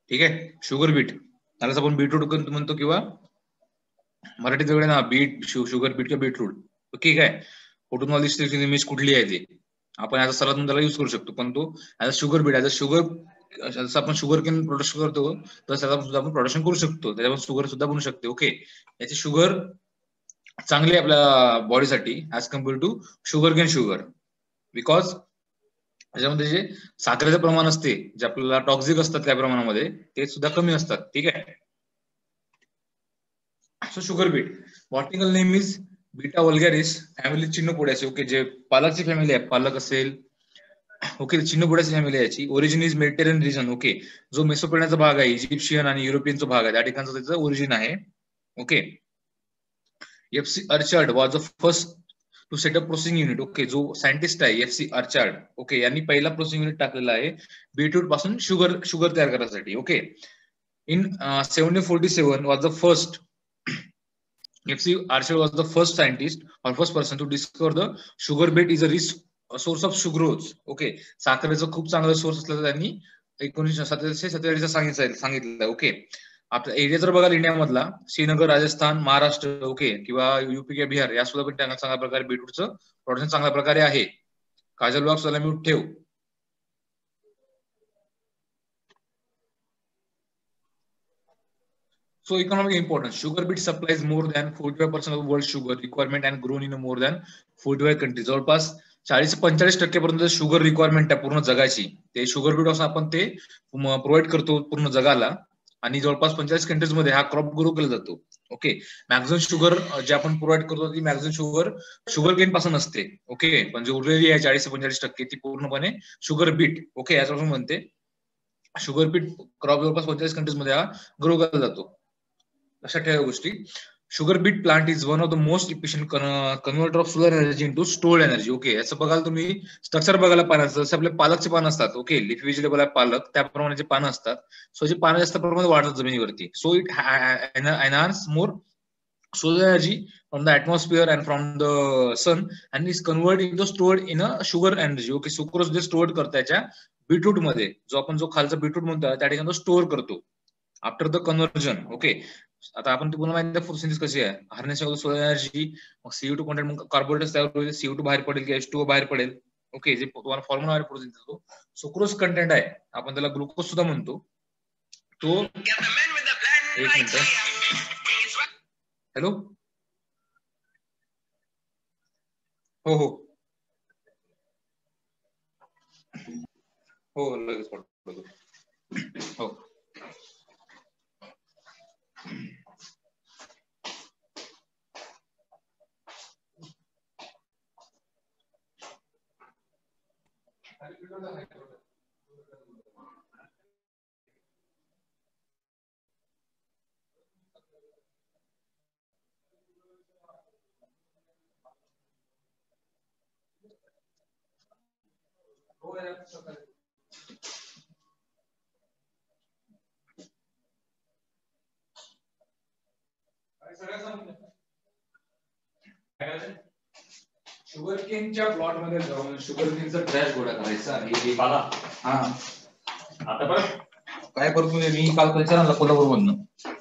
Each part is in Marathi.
ठीक आहे. शुगर बीट त्यालाच आपण बीटरूट म्हणतो किंवा मराठीत वेगळे ना बीट शुगर बीट किंवा बीटरूट. ठीक आहे. फोटोनॉलिस्ट इमेज कुठली आहे ती आपण ऍज अ सलाद म्हणून त्याला युज करू शकतो, पण तो as a sugar beet as a sugar जसं आपण शुगर केन प्रोडक्शन करतो तसं त्याला सुद्धा आपण प्रोडक्शन करू शकतो, त्याच्यावर शुगर सुद्धा बनू शकते. ओके. याची शुगर चांगली आहे आपल्या बॉडीसाठी as compare to sugar cane sugar, because त्याच्यामध्ये जे साखरेचं प्रमाण असते जे आपल्याला टॉक्सिक असतात त्या प्रमाणामध्ये ते सुद्धा कमी असतात. ठीक आहे. So sugar beet botanical name is beta vulgaris, family चिन्नपोड्याची. ओके. जे पालकची फॅमिली आहे, पालक असेल. ओके. चिन्नपोड्याची फॅमिली आहे याची. Origin is Mediterranean region. Okay. जो मेसोपोटेमियाचा भाग आहे, इजिप्शियन आणि युरोपियनचा भाग आहे, त्या ठिकाणचं त्याचं ओरिजिन आहे. Okay. FC Archard was the first to set up processing unit. Okay. जो सायंटिस्ट आहे एफसी अर्चार्ड, ओके, यांनी पहिला प्रोसेसिंग युनिट टाकलेला आहे बीटरूट पासून शुगर तयार करण्यासाठी. Okay. In 1747 was the first FC Archer was the first scientist or first person to discover the sugar beet is a rich source of sucrose. Okay. साखरेचं खूप चांगलं सोर्स असल्याचं त्यांनी 1947 सांगितलं. ओके. आपला एरिया जर बघाल इंडियामधला श्रीनगर, राजस्थान, महाराष्ट्र, ओके, किंवा युपी किंवा बिहार या सुद्धा पण त्यांना चांगल्या प्रकारे बीटरूटचं प्रोडक्शन चांगल्या प्रकारे आहे. काजल ब्लॉग त्याला म्यूट ठेव. So economic importance. Sugar beet supplies more than 45% of world sugar requirement and grown in more than 45 countries. जवळपास 40-45% पर्यंत शुगर रिक्वायरमेंट आहे पूर्ण जगाची, ते शुगर बीट पासून आपण ते प्रोव्हाइड करतो पूर्ण जगाला, आणि जवळपास 45 कंट्रीज मध्ये हा क्रॉप ग्रो केला जातो. ओके. मॅक्झिमम शुगर जे आपण प्रोव्हाइड करतो ती मॅक्झिमम शुगर केन पासून असते. ओके. पण जे उरलेली आहे 40-45% ती पूर्णपणे शुगर बीट, ओके, याच्यापासून म्हणते. शुगर बीट क्रॉप जवळपास 45 कंट्रीज मध्ये हा ग्रो केला जातो. लक्षात ठेवा गोष्टी. Sugar beet plant is one of the most efficient converter of solar energy into stored energy. Okay. याचं बघाल तुम्ही स्ट्रक्चर बघायला पानाचं, जसं आपले पालकचे पानं असतात, ओके, लिफी व्हेजिटेबल आहे पालक, त्याप्रमाणे जे पानं असतात, सो जे पानं जास्त प्रमाणात वाढतात जमिनीवरती, so it enhance more solar energy from the atmosphere and from the sun and is converted into stored in a sugar energy. Okay. Sucrose जे स्टोअर करतो त्याच्या बीटरूट मध्ये, जो खालचा बीटरूट म्हणतो त्या ठिकाणी तो स्टोअर करतो आफ्टर द कन्व्हर्जन. ओके. आता आपण तुम्हाला माहिती आहे फोटोसिंथेसिस कशी आहे, हार्नेसिंग ऑफ सोलर एनर्जी, मग CO2 कंटेंट, मग कार्बोहायड्रेट्स तयार होईल, CO2 बाहेर पडेल की H2O बाहेर पडेल. ओके. जे तुम्हाला फॉर्म्युला आहे फोटोसिंथेसिस, सुक्रोज कंटेंट आहे, आपण त्याला ग्लुकोज सुद्धा म्हणतो, तो एक मिनिट. हॅलो. हो हो हो लगेच पाठवतो. हो. शुगर केनच्या प्लॉट मध्ये जाऊन शुगर केनचा ट्रॅश गोळा करायचा. हे पाला. हा. आता बघ काय करतो मी काल कल्चर आणला कोल्हापूर मधनं.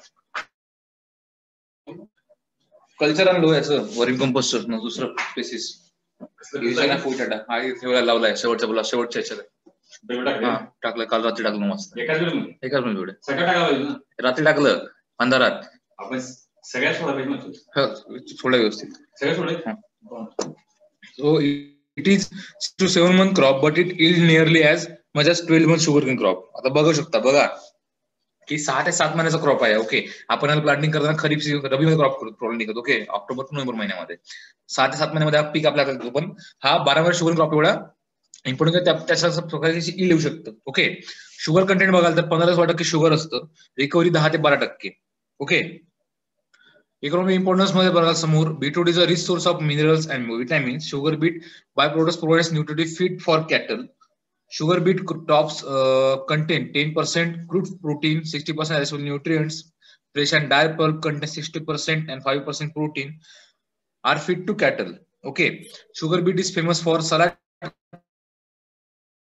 कल्चर आणलो याचं वरिंग कंपोस्टचं दुसरं स्पेसिस हा ठेवायला लावलाय शेवटच्या ह्याच्यात. टाकलं काल रात्री, टाकलं मस्त एकाच वेळी रात्री टाकलं अंधारात. आपण सगळ्या थोडं व्यवस्थित सगळ्या. So it is 6 to 7 month crop, but it yields nearly as much as 12 month sugarcane crop. आता बघू शकता बघा की 6 ते 7 महिन्याचा क्रॉप आहे. ओके. आपण याला प्लांटिंग करताना खरीप रबी मध्ये क्रॉप प्लॉटिंग करतो. ओके. ऑक्टोबर टू नोव्हेंबर महिन्यामध्ये 6 ते 7 महिन्यामध्ये हा पीक आपल्याला करतो, पण हा 12 महिने शुगर क्रॉप एवढा इम्पॉर्टंट त्याच्या प्रकारची येऊ शकतं. ओके. शुगर कंटेंट बघाल तर 15% शुगर असतं, रिकव्हरी 10 ते 12%. ओके. इकॉनॉमिक इम्पॉर्टन्स मध्ये बघा समोर, beetroot is a rich source of minerals and vitamins. Sugar beet by products provides nutritive feed for cattle. Sugar beet tops contain 10% crude protein, 60% essential nutrients. Fresh and dry pulp contains 60% and 5% protein. Are fit to cattle. Okay. Sugar beet is famous for salad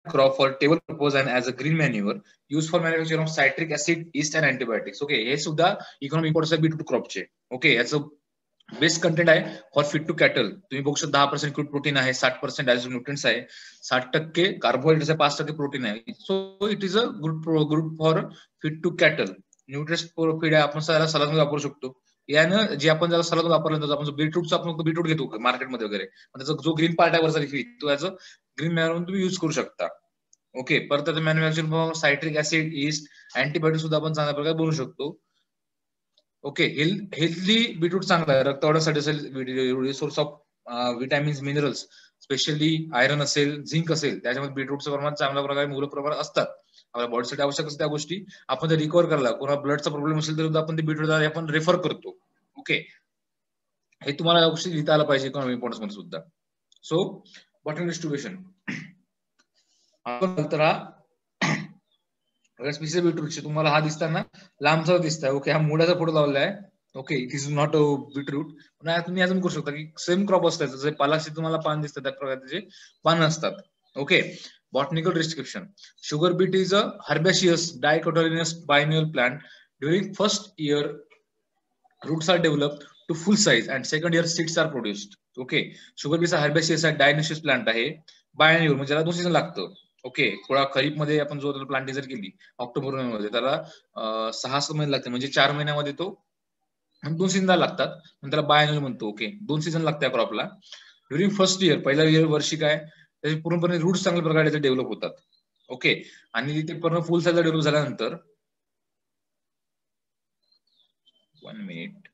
crop for table purpose and as a green manure used for manufacture of citric acid, yeast and antibiotics. Okay, हे सुद्धा इकॉनॉमिक इम्पॉर्टन्स आहे बीटरूट क्रॉपचे. ओके, याचं बेस्ट कंटेंट आहे फॉर फिट टू कॅटल. तुम्ही बघू शकता 10% क्रूड प्रोटीन आहे, 60% न्यूट्रिएंट्स आहे, 60% कार्बोहायड्रेट्स आहे, 5% प्रोटीन आहे. So it is a good for feed to cattle. Nutrients feed आहे, आपण सलाद वापरू शकतो. यानं जे आपण ज्याला सलाद वापरलं जातो, आपण जो बीटरूटचा आपण बीटरूट घेतो मार्केटमध्ये वगैरे, त्याचा जो ग्रीन पार्ट आहे वरचा लिक्विड, तो ऍज अ ग्रीन मॅनर म्हणून तुम्ही युज करू शकता. ओके, परत manufacturing citric acid, yeast, antibiotic सुद्धा आपण चांगल्या प्रकारे बनवू शकतो. ओके, हेल्थली बीटरूट चांगला आहे, रक्त वाढीसाठी असेल, source of vitamins, minerals, specially iron असेल, झिंक असेल, त्याच्यामध्ये बीटरूटचं प्रमाण चांगल्या प्रकारे मुबलक प्रमाणात असतात. आपल्या बॉडीसाठी आवश्यक असतात त्या गोष्टी. आपण जर रिकव्हर करायला कोणा ब्लडचा प्रॉब्लेम असेल तर आपण ते बीटरूट आपण रेफर करतो. ओके, हे तुम्हाला गोष्टी लिहिता आला पाहिजे इकॉनॉमी इम्पॉर्टन्स मध्ये सुद्धा. सो बॉटम डिस्ट्रीब्युशन आपण स्पेसिफिक बीटरूटचे तुम्हाला हा दिसताना लांबचा दिसतोय. ओके, हा मुळाचा फोटो लावलेला आहे. Okay, it is not a beetroot. तुम्ही अजून करू शकता की सेम क्रॉप असतात, जसे पालाशी तुम्हाला पान दिसतात त्या प्रकारचे पान असतात. Okay, botanical description. Sugar beet is a herbaceous dicotyledonous biennial plant. During first year roots are developed to full size and second year seeds are produced. Okay, sugar beet हा हर्बेशियस डायनोशियस प्लांट आहे. बायनियल म्हणजे त्याला 2 सीझन लागतं. ओके, थोडा खरीप मध्ये आपण जो प्लांटिंग जर केली ऑक्टोबर मध्ये, त्याला 6 महिने लागते, म्हणजे 4 महिन्यामध्ये तो 2 सीझन लागतात, त्याला बायनियल म्हणतो. ओके, 2 सीझन लागतात क्रॉपला. ड्युरिंग फर्स्ट इयर, पहिल्या वर्षी काय त्याचे पूर्णपणे रूट्स चांगल्या प्रकारे डेव्हलप होतात. ओके, आणि ते पूर्ण फुल साईज डेव्हलप झाल्यानंतर 1 minute.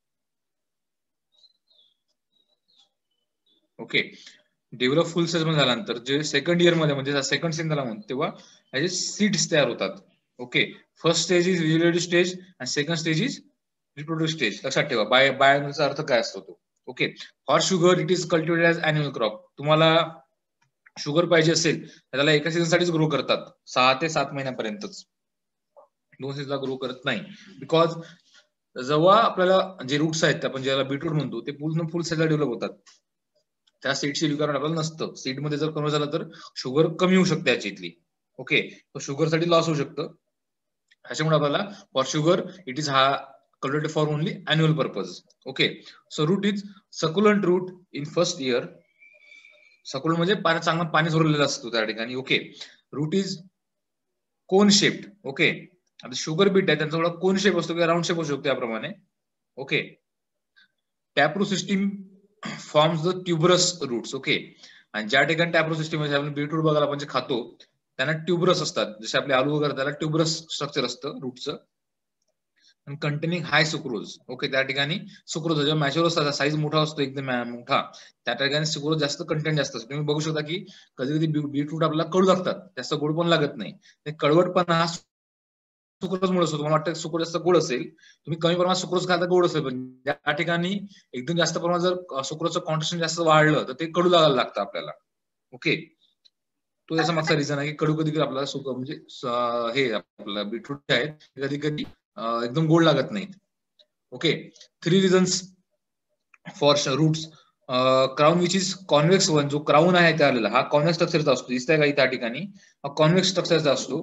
Okay, develop full size मध्ये झाल्यानंतर जे सेकंड इयर मध्ये म्हणजे सेकंड सीझन झाला म्हणतो, तेव्हा याचे सीड्स तयार होतात. Okay, first stage is vegetative stage आणि second stage is reproductive stage. लक्षात ठेवा बायोचा अर्थ काय असतो तो. Okay, for sugar it is cultivated as annual crop. तुम्हाला शुगर पाहिजे असेल तर त्याला एका सीझन साठीच ग्रो करतात, 6 ते 7 महिन्यापर्यंतच, 2 सीझनला ग्रो करत नाही. बिकॉज जेव्हा आपल्याला जे रूट्स आहेत आपण ज्याला बीटरूट म्हणतो ते पूर्ण फुल साईजला डेव्हलप होतात, त्या सीडची रिक्वायरमेंट आपल्याला नसतं. सीड मध्ये जर कमी झालं तर शुगर कमी होऊ शकते याच्यातली. ओके, शुगर साठी लॉस होऊ शकतं. त्याच्यामुळे आपल्याला फॉर शुगर इट इज हा cultivated for only annual purpose. Okay, so root is succulent root in first year. Succulent म्हणजे चांगलं पाणी झोरलेलं असतो त्या ठिकाणी. Okay, root is cone shaped. Okay, आता शुगर बीट आहे त्यांचा थोडा कोन शेप असतो किंवा राऊंड शेप असू शकतो याप्रमाणे. Okay, taproot system forms the tuberous roots. Okay, आणि ज्या ठिकाणी टॅपरूट सिस्टीम मध्ये आपण बीटरूट बघायला आपण जे खातो त्यांना ट्युबरस असतात, जसे आपले आलू वगैरे, त्याला ट्युबरस स्ट्रक्चर असतं रूटचं, कंटेनिंग हाय सुक्रोज. ओके, त्या ठिकाणी सुक्रोज जेव्हा मॅच्युअर असतात, साईज मोठा असतो एकदम मोठा, त्या ठिकाणी सुक्रोज जास्त कंटेंट जास्त असतो. तुम्ही बघू शकता की कधी कधी बीटरूट आपल्याला कडू लागतात, जास्त गोड पण लागत नाही. ते कडवटपणा हा सुक्रोज मुळे असतो. तुम्हाला वाटतं सुक्रोज जास्त गोड असेल, तुम्ही कमी प्रमाणात सुक्रोज खाता गोड असेल, पण त्या ठिकाणी एकदम जास्त प्रमाणात जर सुक्रोजचं कॉन्ट्रिब्युशन जास्त वाढलं तर ते कडू लागायला लागतं आपल्याला. ओके, तो याचा मागचा रिझन आहे की कडू कधी कधी आपल्याला म्हणजे हे आपलं बीटरूट आहे कधी कधी एकदम गोड लागत नाहीत. Okay, 3 reasons for roots. Crown which is convex one, जो क्राउन आहे त्याला हा कॉन्व्हेक्स स्ट्रक्चरचा असतो, दिसतंय का त्या ठिकाणी, हा कॉन्व्हेक्स स्ट्रक्चरचा असतो.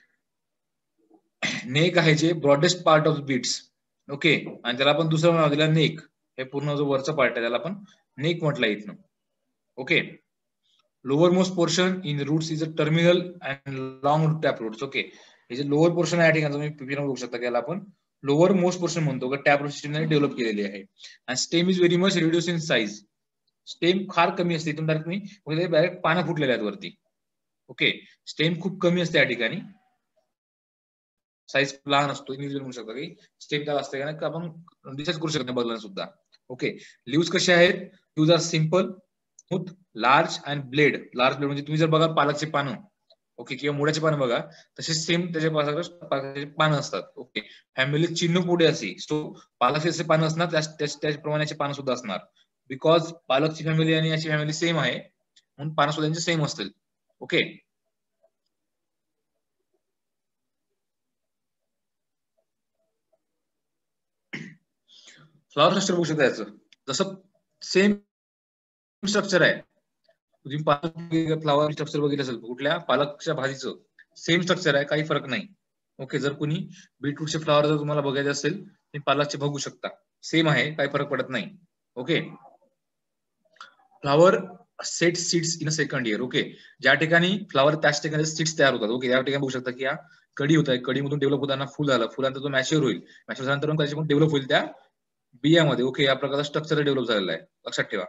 नेक आहे जे broadest part of beets. Okay, आणि त्याला आपण दुसरं नाव दिलं नेक. हे पूर्ण जो वरचा पार्ट आहे त्याला आपण नेक म्हटलं इथनं. Okay, lower most portion in roots is a terminal and long tap roots. Okay, हे जे लोअर पोर्शन आहे या ठिकाणी तुम्ही बघू शकता की याला आपण लोअर मोस्ट पोर्शन म्हणतो, टॅप रूट सिस्टमने डेव्हलप केलेली आहे. आणि stem is very much reduce in size. Stem फार कमी असते, इथून तुम्ही डायरेक्ट पानं फुटलेल्या आहेत वरती. ओके, स्टेम खूप कमी असते या ठिकाणी, साईज लहान असतो. म्हणू शकता की स्टेम त्याला असते का आपण डिसाईड करू शकतो बदलणं सुद्धा. ओके, लिव्स कसे आहेत, leaves are simple, smooth, large and blade. Large blade म्हणजे तुम्ही जर बघा पालकचे पानं, ओके, किंवा मुळ्याचे पानं बघा, तसे सेम त्याचे पानं असतात. ओके, फॅमिली चिन्ह पुढे असे, सो पालकचे जसे पानं असणार त्याचप्रमाणे पानं सुद्धा असणार. बिकॉज पालकची फॅमिली आणि याची फॅमिली सेम आहे म्हणून पानं सुद्धा सेम असतील. ओके, फ्लॉवर स्ट्रक्चर बघू शकता याचं, जसं सेम स्ट्रक्चर आहे, तुम्ही पालक फ्लावर स्ट्रक्चर बघितलं असेल, कुठल्या पालकच्या भाजीचं सेम स्ट्रक्चर आहे, काही फरक नाही. ओके, जर कोणी बीटरूटचे फ्लावर जर तुम्हाला बघायचे असेल तुम्ही पालकचे बघू शकता, सेम आहे, काही फरक पडत नाही. Okay, flower set seeds in a second year. Okay, ज्या ठिकाणी फ्लावर त्याच ठिकाणी सीड्स तयार होतात. ओके, या ठिकाणी बघू शकता की या कडी होत आहे, कडीमधून डेव्हलप होताना फुल आलं, फुलानंतर तो मॅच्युअर होईल, मॅच्युअर झाल्यानंतर त्याच्याकडून डेव्हलप होईल त्या बियामध्ये. ओके, या प्रकारचा स्ट्रक्चर डेव्हलप झालेला आहे, लक्षात ठेवा.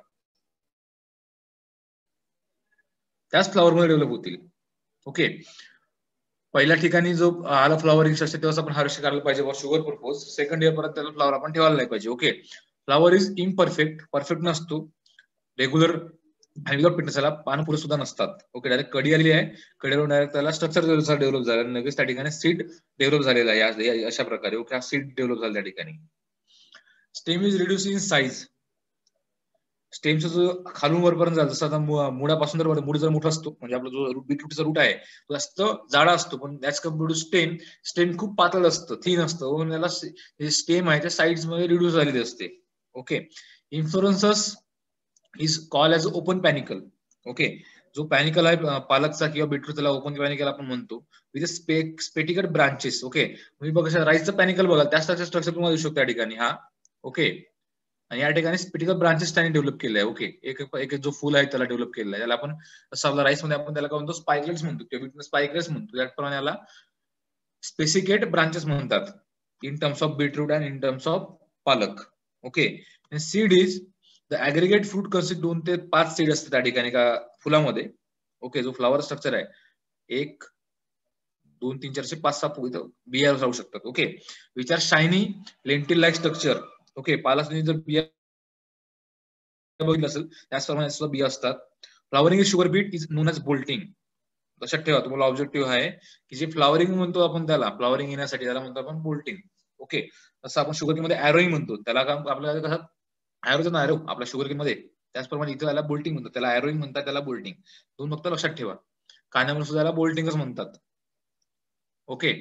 त्याच फ्लावर मध्ये डेव्हलप होतील. ओके, पहिल्या ठिकाणी जो आला फ्लॉवरिंग असते तेव्हाच आपण हार्वेस्ट करायला पाहिजे for sugar purpose. Second year पर्यंत त्याला फ्लॉवर आपण ठेवायला नाही पाहिजे. Okay, flower is imperfect, perfect नसतो, रेग्युलर आणि विदाउट पिटनेस, त्याला पान फुलं सुद्धा नसतात. ओके, डायरेक्ट कडी आली आहे, कडीवरून डायरेक्ट त्याला स्ट्रक्चर डेव्हलप झालं, लगेच त्या ठिकाणी सीड डेव्हलप झालेला आहे अशा प्रकारे. ओके, हा सीड डेव्हलप झाला त्या ठिकाणी. Stem is reduce in size. स्टेमचा जो खालून वरपर्यंत जातो, जसं आता मुळापासून जर मूळ जर मोठा असतो, म्हणजे आपला जो बीटरूटचा रूट आहे तो जास्त जाडा असतो, पण त्याच कम्पेअर टू स्टेम, स्टेम खूप पातळ असतं, थिन असतं, त्याला स्टेम आहे त्या साईड्स मध्ये रिड्यूस झालेली असते. Okay, inflorescence is call as open panicle. Okay, जो पॅनिकल आहे पालकचा किंवा बीटरूट, त्याला ओपन पॅनिकल आपण म्हणतो, विथ स्पेटिकल ब्रांचेस. ओके, तुम्ही बघा राईसचं पॅनिकल बघा, त्या स्ट्रक्चर तुम्हाला दिसू शकतो त्या ठिकाणी. हा ओके, आणि या ठिकाणी स्पेटिकल ब्रांचेस त्यांनी डेव्हलप केले आहे. ओके, एक जो फुल आहे त्याला डेव्हलप केलेला आहे, त्याला आपण आपला राईस मध्ये आपण त्याला काय म्हणतो, स्पायकलेट्स म्हणतो किंवा स्पायकलेट्स म्हणतो, त्याप्रमाणे याला स्पेसिकेट ब्रांचेस म्हणतात in terms of beetroot and in terms of palak. Okay, seed is the aggregate fruit consist 2 ते 5 सीड असतात त्या ठिकाणी का फुलामध्ये. ओके, जो फ्लावर स्ट्रक्चर आहे 1 2 3 4 5 6 बिया राहू शकतात. Okay, which are shiny lentil like structure. Okay, पालकनी जर बिया बघितलं असेल त्याचप्रमाणे सुद्धा बिया असतात. Flowering sugar beet is known as bolting. लक्षात ठेवा, तुम्हाला ऑब्जेक्टिव्ह आहे की जे फ्लावरिंग म्हणतो आपण, त्याला फ्लावरिंग येण्यासाठी त्याला म्हणतो आपण बोल्टिंग. ओके, तसं आपण शुगर मध्ये ऍरोईंग म्हणतो, त्याला काम आपल्याला कसं ऍरोचं ना ऍरो आपल्या शुगर मध्ये, त्याचप्रमाणे इथं त्याला बोल्टिंग म्हणतात, त्याला ऍरोईंग म्हणतात, त्याला बोल्टिंग. दोन फक्त लक्षात ठेवा, कान्यामध्ये सुद्धा त्याला बोल्टिंगच म्हणतात. Okay,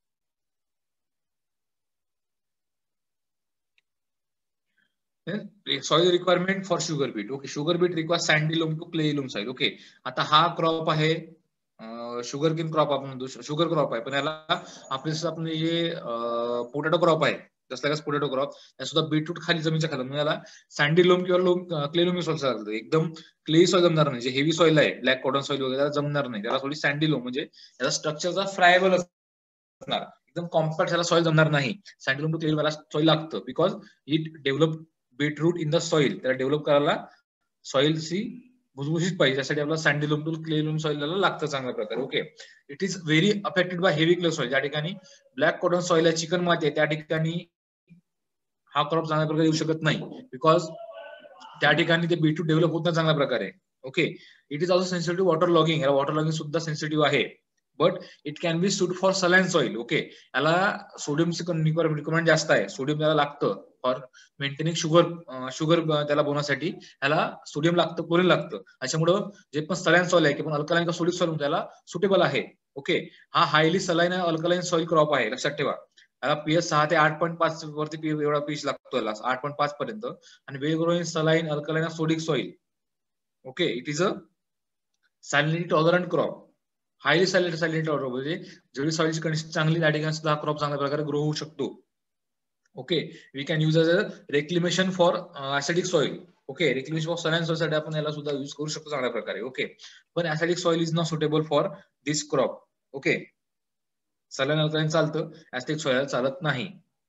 soil requirement for sugar beet. Okay, sugar beet require sandy loam to clay loam soil. Okay, आता हा क्रॉप आहे शुगर किन क्रॉप, आपण म्हणतो शुगर क्रॉप आहे, पण याला आपण जे पोटॅटो क्रॉप आहे, जसं पोटॅटो क्रॉप, त्या सुद्धा बीटरूट खाली जमीनच्या खाली, म्हणजे याला सँडी लोम किंवा क्ले लोमी सॉइल चालतं. एकदम क्ले सॉइल जमणार नाही, जे हेवी सॉइल आहे ब्लॅक कॉटन सॉइल वगैरे त्याला जमणार नाही, त्याला थोडी सँडी लोम, म्हणजे याचा स्ट्रक्चरचा फ्रायबल असणार, एकदम कॉम्पॅक्ट त्याला सॉइल जमणार नाही. Sandy loam to clay loam soil लागतं, because it develop beetroot in the soil, त्याला डेव्हलप करायला सॉइलची भुसभुशीत पाहिजे, त्यासाठी आपल्याला sandy loam to clay loam soil लागतं चांगल्या प्रकारे. Okay, it is very affected by heavy clay soil. ज्या ठिकाणी ब्लॅक कॉटन सॉइल आहे, चिकन माती आहे, त्या ठिकाणी हा क्रॉप चांगल्या प्रकारे येऊ शकत नाही, बिकॉज त्या ठिकाणी ते बीटरूट डेव्हलप होत नाही चांगल्या प्रकारे. Okay, it is also sensitive water logging, याला वॉटर लॉगिंग सुद्धा सेन्सिटिव्ह आहे, but it can be suit for saline soil. Okay, याला सोडियमची रिक्वायरमेंट जास्त आहे, सोडियम त्याला लागतं फॉर मेंटेनिंग शुगर त्याला बनवण्यासाठी याला सोडियम लागतं, क्लोरीन लागतं. त्याच्यामुळं जे पण सलाइन सॉइल आहे किंवा अल्कलाइन किंवा सोडिक सॉइल त्याला सुटेबल आहे. ओके, हा highly saline alkaline soil crop आहे, लक्षात ठेवा. याला पीएच 6 ते 8.5 वरती एवढा पीएच लागतो याला, 8.5 पर्यंत, आणि वेगवेगळे saline alkaline sodic soil. Okay, it is a salinity tolerant crop, highly salinity tolerant, म्हणजे जेवढी सॉइलची कंडिशन चांगली त्या ठिकाणी सुद्धा हा क्रॉप चांगल्या प्रकारे ग्रो होऊ शकतो. Okay, we can use as a reclamation for acidic soil. Okay, reclamation for saline soil साठी आपण याला सुद्धा यूज करू शकतो चांगल्या प्रकारे. ओके, पण acidic soil is not suitable for this crop. Okay, saline alkaline चालतं, ऍसिडिक सॉइल चालत नाही.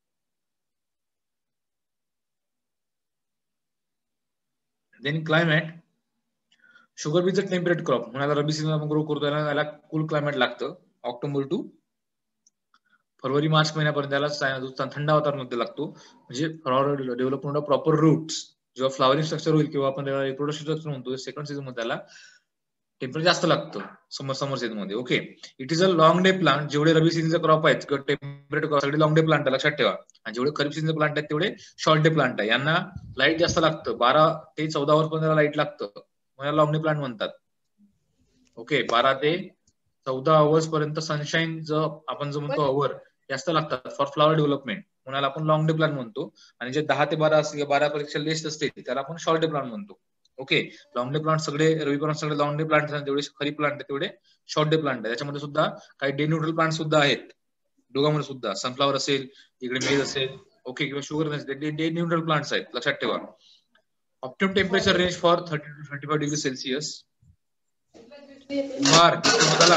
देन क्लायमेट, शुगर बीटचं टेम्परेट क्रॉप, म्हणाला रबी सीझन आपण ग्रो करतो, याला कूल क्लायमेट लागतं, ऑक्टोबर टू फरवरी मार्च महिन्यापर्यंत त्याला थंड वातावरणामध्ये लागतो, म्हणजे flower development of proper roots. जेव्हा फ्लॉवरिंग स्ट्रक्चर होईल किंवा आपण रिप्रोडक्शन स्ट्रक्चर म्हणतो, सेकंड सीझन मध्ये त्याला टेम्परेचर जास्त लागतं समर सीझन मध्ये. Okay, it is a long day plant. जेवढे रबी सीझनचे क्रॉप आहेत किंवा टेम्परेट क्रॉप सगळे लॉंग डे प्लांट आहे, लक्षात ठेवा. आणि जेवढे खरीप सीझनचे प्लांट आहेत तेवढे शॉर्ट डे प्लांट आहे. यांना लाईट जास्त लागतं, 12 ते 14 आवर्स पर्यंत लाईट लागतं, म्हणून लॉंग डे प्लांट म्हणतात. ओके, 12 ते 14 आवर्स पर्यंत सनशाईन आपण जो म्हणतो अवर जास्त लागतात फॉर फ्लॉवर डेव्हलपमेंट, म्हणून आपण लॉंग डे प्लांट म्हणतो. आणि जे 10 ते 12 असते, 12 पेक्षा लेस असते, त्याला आपण शॉर्ट डे प्लांट म्हणतो. ओके, लॉंग डे प्लांट सगळे रवी प्लांट सगळे लॉंग डे प्लांट जेवढे खरीप प्लांट आहे तेवढे शॉर्ट डे प्लांट आहे. त्याच्यामध्ये सुद्धा काही डे न्यूट्रल प्लांट सुद्धा आहेत दोघांमध्ये सुद्धा. सनफ्लावर असेल, इकडे मेज असेल, ओके, किंवा शुगर नसेल, डे न्यूट्रल प्लांट्स आहेत, लक्षात ठेवा. Optimum temperature range for 30 to 35 degree Celsius. कुमार झाला.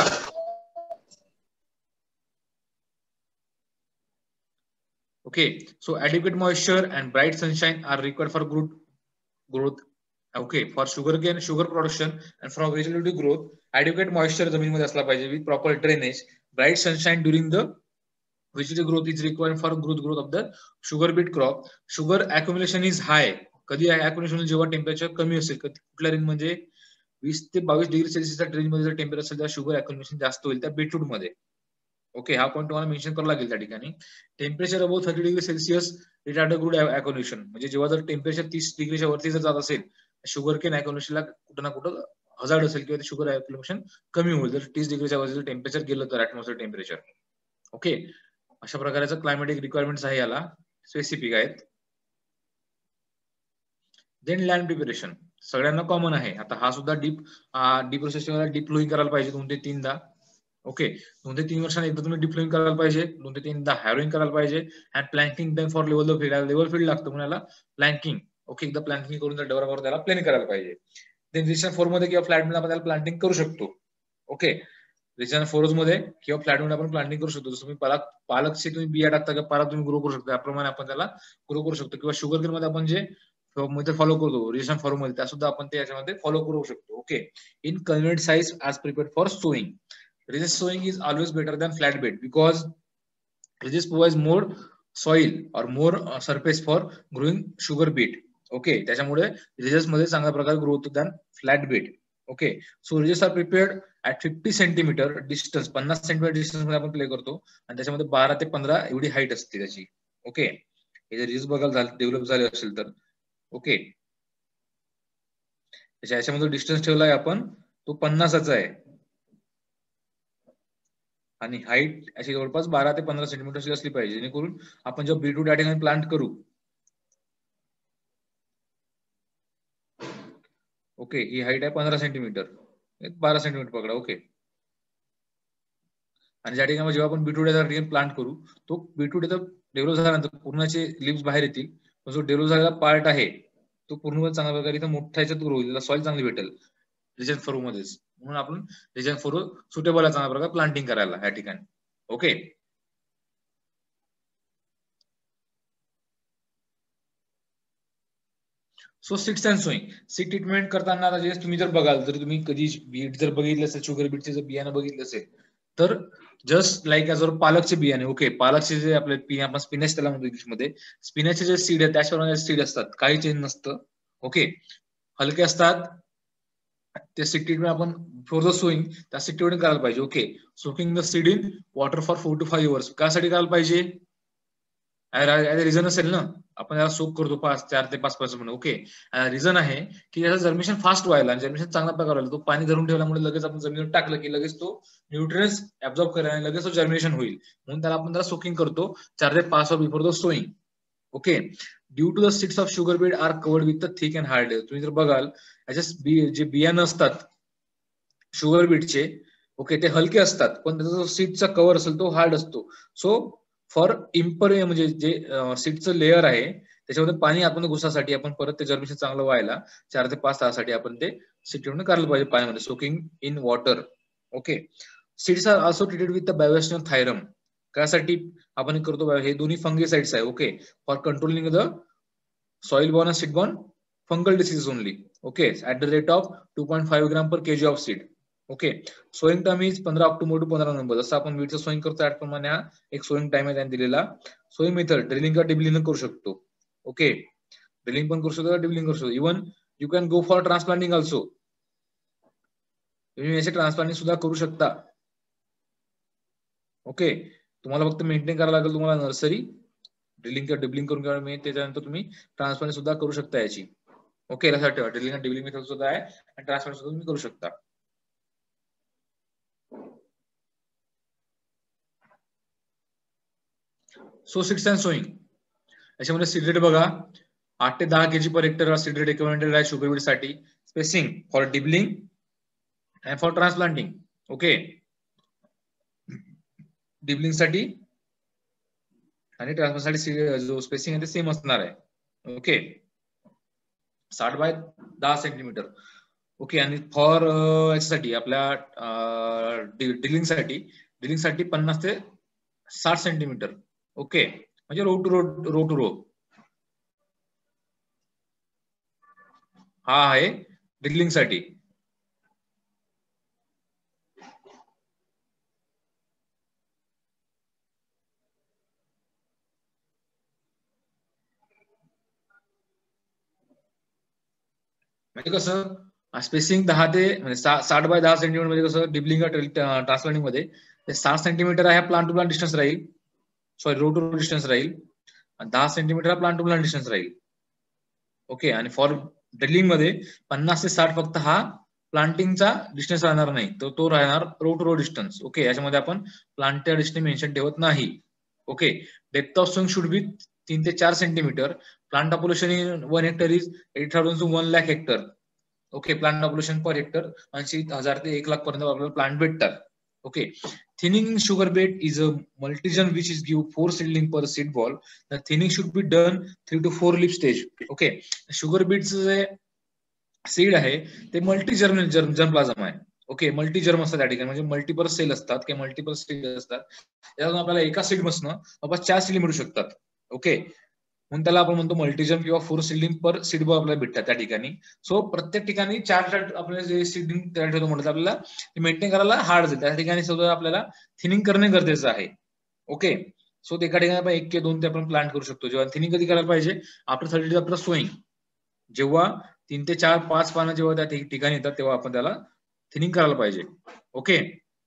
Okay, so adequate moisture and bright sunshine are required for growth. Okay, for sugarcane, sugar production and for vegetative growth, adequate moisture जमीनमध्ये असला पाहिजे with proper drainage, bright sunshine during the vegetative growth is required for growth of the sugar beet crop. Sugar accumulation is high. कधी accumulation जेव्हा टेम्परेचर कमी असेल, कुठल्या रेंज म्हणजे 20 ते 22 डिग्री सेल्सिअसच्या रेंज मध्ये जर टेम्परेचर असेल तर शुगर accumulation जास्त होईल त्या बीटरूट मध्ये. ओके, हा पॉईंट तुम्हाला मेन्शन करावा लागेल त्या ठिकाणी. Temperature about 30 degree Celsius retard good accumulation, म्हणजे जेव्हा जर टेम्परेचर 30 डिग्रीच्या वरती जर जात असेल शुगर केन ॲक्युलेशनला कुठं ना कुठं हजार्ड असेल किंवा शुगर ॲक्युलेशन कमी होईल जर 30 डिग्रीच्या वरती टेम्परेचर गेलं तर ॲटमॉस्फिअर टेम्परेचर. ओके, अशा प्रकारचं क्लायमॅटिक रिक्वायरमेंट्स आहे, याला स्पेसिफिक आहेत. देन लँड प्रिपरेशन सगळ्यांना कॉमन आहे. आता हा सुद्धा डीप प्रोसेसिंगला डीप फ्लोईंग करायला पाहिजे 2 ते 3दा. ओके, 2 ते 3 वर्षांनी एकदा तुम्ही डिप्लोइंग करायला पाहिजे, 2 ते 3दा हॅरोइंग करायला पाहिजे. And planking then for level of field, level field लागतं म्हणून प्लॅंकिंग. ओके, एकदा प्लॅंकिंग करून डेव्हलपर त्याला प्लॅन करायला पाहिजे. देन रिजन 4 मध्ये किंवा फ्लॅट मध्ये आपण त्याला प्लांटिंग करू शकतो. ओके, रिजन 4 मध्ये किंवा फ्लॅट मध्ये आपण प्लांटिंग करू शकतो. जसं तुम्ही पालकची तुम्ही बिया टाकता किंवा पालक तुम्ही ग्रो करू शकता, त्याप्रमाणे आपण त्याला ग्रो करू शकतो. किंवा शुगर केन मध्ये आपण जे मध्ये फॉलो करतो रिजन 4 मध्ये, त्या सुद्धा आपण ते याच्यामध्ये फॉलो करू शकतो. Okay, in convenient size as prepared for sowing. Ridge sowing is always better than flat bed because ridges provides more soil or more surface for growing sugar beet. Okay, त्याच्यामुळे ridges मध्ये चांगल्या प्रकारे ग्रोथ होतो than flat bed. Okay, so ridges are prepared at 50 centimetre distance, 50 centimetre distance मध्ये आपण प्ले करतो आणि त्याच्यामध्ये 12 ते 15 एवढी हाईट असते त्याची. ओके, हे जर ridges बघायला डेव्हलप झाले असेल तर. ओके, याच्यामध्ये डिस्टन्स ठेवलाय आपण तो 50चा आहे आणि हाईट अशी जवळपास 12 ते 15 सेंटीमीटर असली पाहिजे, जेणेकरून आपण जेव्हा बीटरूट या ठिकाणी प्लांट करू. ओके, ही हाईट आहे 15 सेंटीमीटर, 12 सेंटीमीटर पकडा. ओके, आणि ज्या ठिकाणी जेव्हा आपण बीटरूट या ठिकाणी प्लांट करू तो बीटरूट इथं डेव्हलप झाल्यानंतर पूर्णचे लिव्स बाहेर येतील. जो डेव्हलप झालेला पार्ट आहे तो पूर्ण चांगल्या प्रकारे इथं मोठ्या ह्याच्यात ग्रो होईल, सॉइल चांगली भेटेल रिजन 4 मध्येच. म्हणून आपण रिजन 4 सुटेबल आहे चांगल्या प्रकारे प्लांटिंग करायला या ठिकाणी. Okay, so seeds and sowing. Seed treatment करताना तुम्ही जर बघाल, जर तुम्ही कधी बीट जर बघितलं असेल, शुगर बीटचे जर बियाणं बघितलं असेल तर जस्ट लाईक ॲज पालकचे बियाणे. ओके, पालकचे जे आपले आपण स्पिनॅच त्याला म्हणतो इंग्लिशमध्ये, स्पिनॅचचे जे सीड आहेत त्याच्याप्रमाणे सीड असतात, काही चेंज नसतं. ओके, हलके असतात. ते सीड ट्रीटमेंट आपण फॉर द सोईंग त्या सीड ट्रीटमेंट करायला पाहिजे. Okay, soaking the seed in water for 4 to 5 hours. त्यासाठी करायला पाहिजे रिझन असेल ना, आपण याला सोक करतो 4 ते 5 तास म्हणून. ओके, रिझन आहे की याचं जर्मिनेशन फास्ट व्हायला आणि जर्मिनेशन चांगल्या प्रकारे व्हायला. तो पाणी धरून ठेवल्यामुळे लगेच आपण जमिनीवर टाकलं की लगेच तो न्यूट्रिएंट्स ऍब्झॉर्ब करेल आणि लगेच तो जर्मिनेशन होईल, म्हणून त्याला सोकिंग करतो 4 ते 5 hours before the sowing. Okay, due to the seeds of sugar beet are covered with the thick and hard layer. तुम्ही जर बघाल याचे जे बियाणं असतात शुगर बीटचे, ओके, ते हलके असतात पण त्याचा जो सीडचा कव्हर असेल तो हार्ड असतो. सो फॉर म्हणजे जे सीडचं लेअर आहे त्याच्यामध्ये पाणी आपण घुसासाठी आपण परत ते जर्मिनेशन चांगलं व्हायला 4 ते 5 तासासाठी आपण ते सीड ट्रीटमेंट करायला पाहिजे पाण्यामध्ये, soaking in water. Okay, seeds are also treated with the Bavistin thiram. त्यासाठी आपण करतो, हे दोन्ही फंगीसाइड्स आहे. Okay, for controlling the soil borne seed borne fungal disease only. Okay, at the rate of 2.5 gram per KG of seed. Okay, sowing time is 15 October to 15 November. जसं आपण बीटचं सोईंग करतो त्याप्रमाणे हा एक सोईंग टाइम आहे त्याने दिलेला. सोईंग मेथड ड्रिलिंग का डिबलिंग करू शकतो. ओके, ड्रिलिंग पण करू शकतो, डिबलिंग करू शकतो. Even you can go for transplanting also. तुम्ही याचे ट्रान्सप्लांटिंग सुद्धा करू शकता. ओके, तुम्हाला फक्त मेंटेन करायला लागेल तुम्हाला नर्सरी ड्रिलिंग किंवा डिबलिंग करून घ्यायला मिळेल, त्याच्यानंतर तुम्ही ट्रान्सप्लांट सुद्धा करू शकता याची. ओके, लक्षात ठेवा ड्रिलिंग आणि डिबलिंग मेथड सुद्धा आहे आणि ट्रान्सप्लांट सुद्धा तुम्ही करू शकता. सो सीड्स अँड सोईंग याच्यामध्ये सीड रेट बघा, 8 ते 10 kg per hectare seed recommended आहे शुगर बीट साठी. Spacing for dibbling and for transplanting. Okay, dibbling साठी आणि ट्रान्सप्लांट साठी जो स्पेसिंग आहे ते सेम असणार आहे. Okay, 60 by 10 centimetre. ओके, आणि फॉर याच्यासाठी आपल्या डिलिंग साठी 50 ते 60 सेंटीमीटर. ओके, म्हणजे रो टू रो हा आहे ड्रिलिंग साठी. म्हणजे कसं स्पेसिंग 10 ते 60 बाय 10 सेंटीमीटर मध्ये कसं डिबलिंग ट्रान्सप्लांटिंग मध्ये 60 सेंटीमीटर आहे प्लांट टू प्लांट डिस्टन्स राहील, sorry row to row distance राहील, आणि 10 centimetre plant to plant distance राहील. ओके, आणि फॉर ड्रिलिंग मध्ये 50 ते 60 फक्त हा प्लांटिंगचा डिस्टन्स राहणार नाही, तर तो राहणार row to row distance. Okay, याच्यामध्ये आपण प्लांटच्या डिस्टन्स मेन्शन ठेवत नाही. Okay, depth of sowing should be 3 ते 4 centimetre. Plant population in 1 hectare is 8,000 to 1 lakh hectare. Okay, plant population per hectare 80,000 ते 1 लाख पर्यंत आपल्याला प्लांट भेटतात. Okay, thinning sugar beet is a multigerm which is give 4 seedling per seed ball. The thinning should be done 3 to 4 leaf stage. Okay, sugar बीटचं जे सीड आहे ते मल्टी जर्मप्लाझम आहे. ओके, मल्टी जर्म असतात त्या ठिकाणी, म्हणजे मल्टिपल सेल असतात किंवा मल्टिपल सीड असतात. त्यातून आपल्याला एका सीड मधनं बाबा 4 सीड मिळू शकतात. ओके, म्हणून त्याला आपण म्हणतो मल्टीजर्म किंवा 4 सीडलिंग पर सीड बॉल आपल्याला भेटतात त्या ठिकाणी. सो प्रत्येक ठिकाणी 4 आपल्याला जे सीडलिंग तयार ठेवतो म्हणतात आपल्याला मेंटेन करायला हार्ड जाईल. त्या ठिकाणी सुद्धा आपल्याला थिनिंग करणे गरजेचं आहे. ओके, सो एका ठिकाणी आपण 1 किंवा 2 ते आपण प्लांट करू शकतो. जेव्हा थिनिंग कधी करायला पाहिजे, आफ्टर 30 डेज आफ्टर सोईंग. जेव्हा 3 ते 4 5 पानं जेव्हा त्या ठिकाणी येतात तेव्हा आपण त्याला थिनिंग करायला पाहिजे. ओके,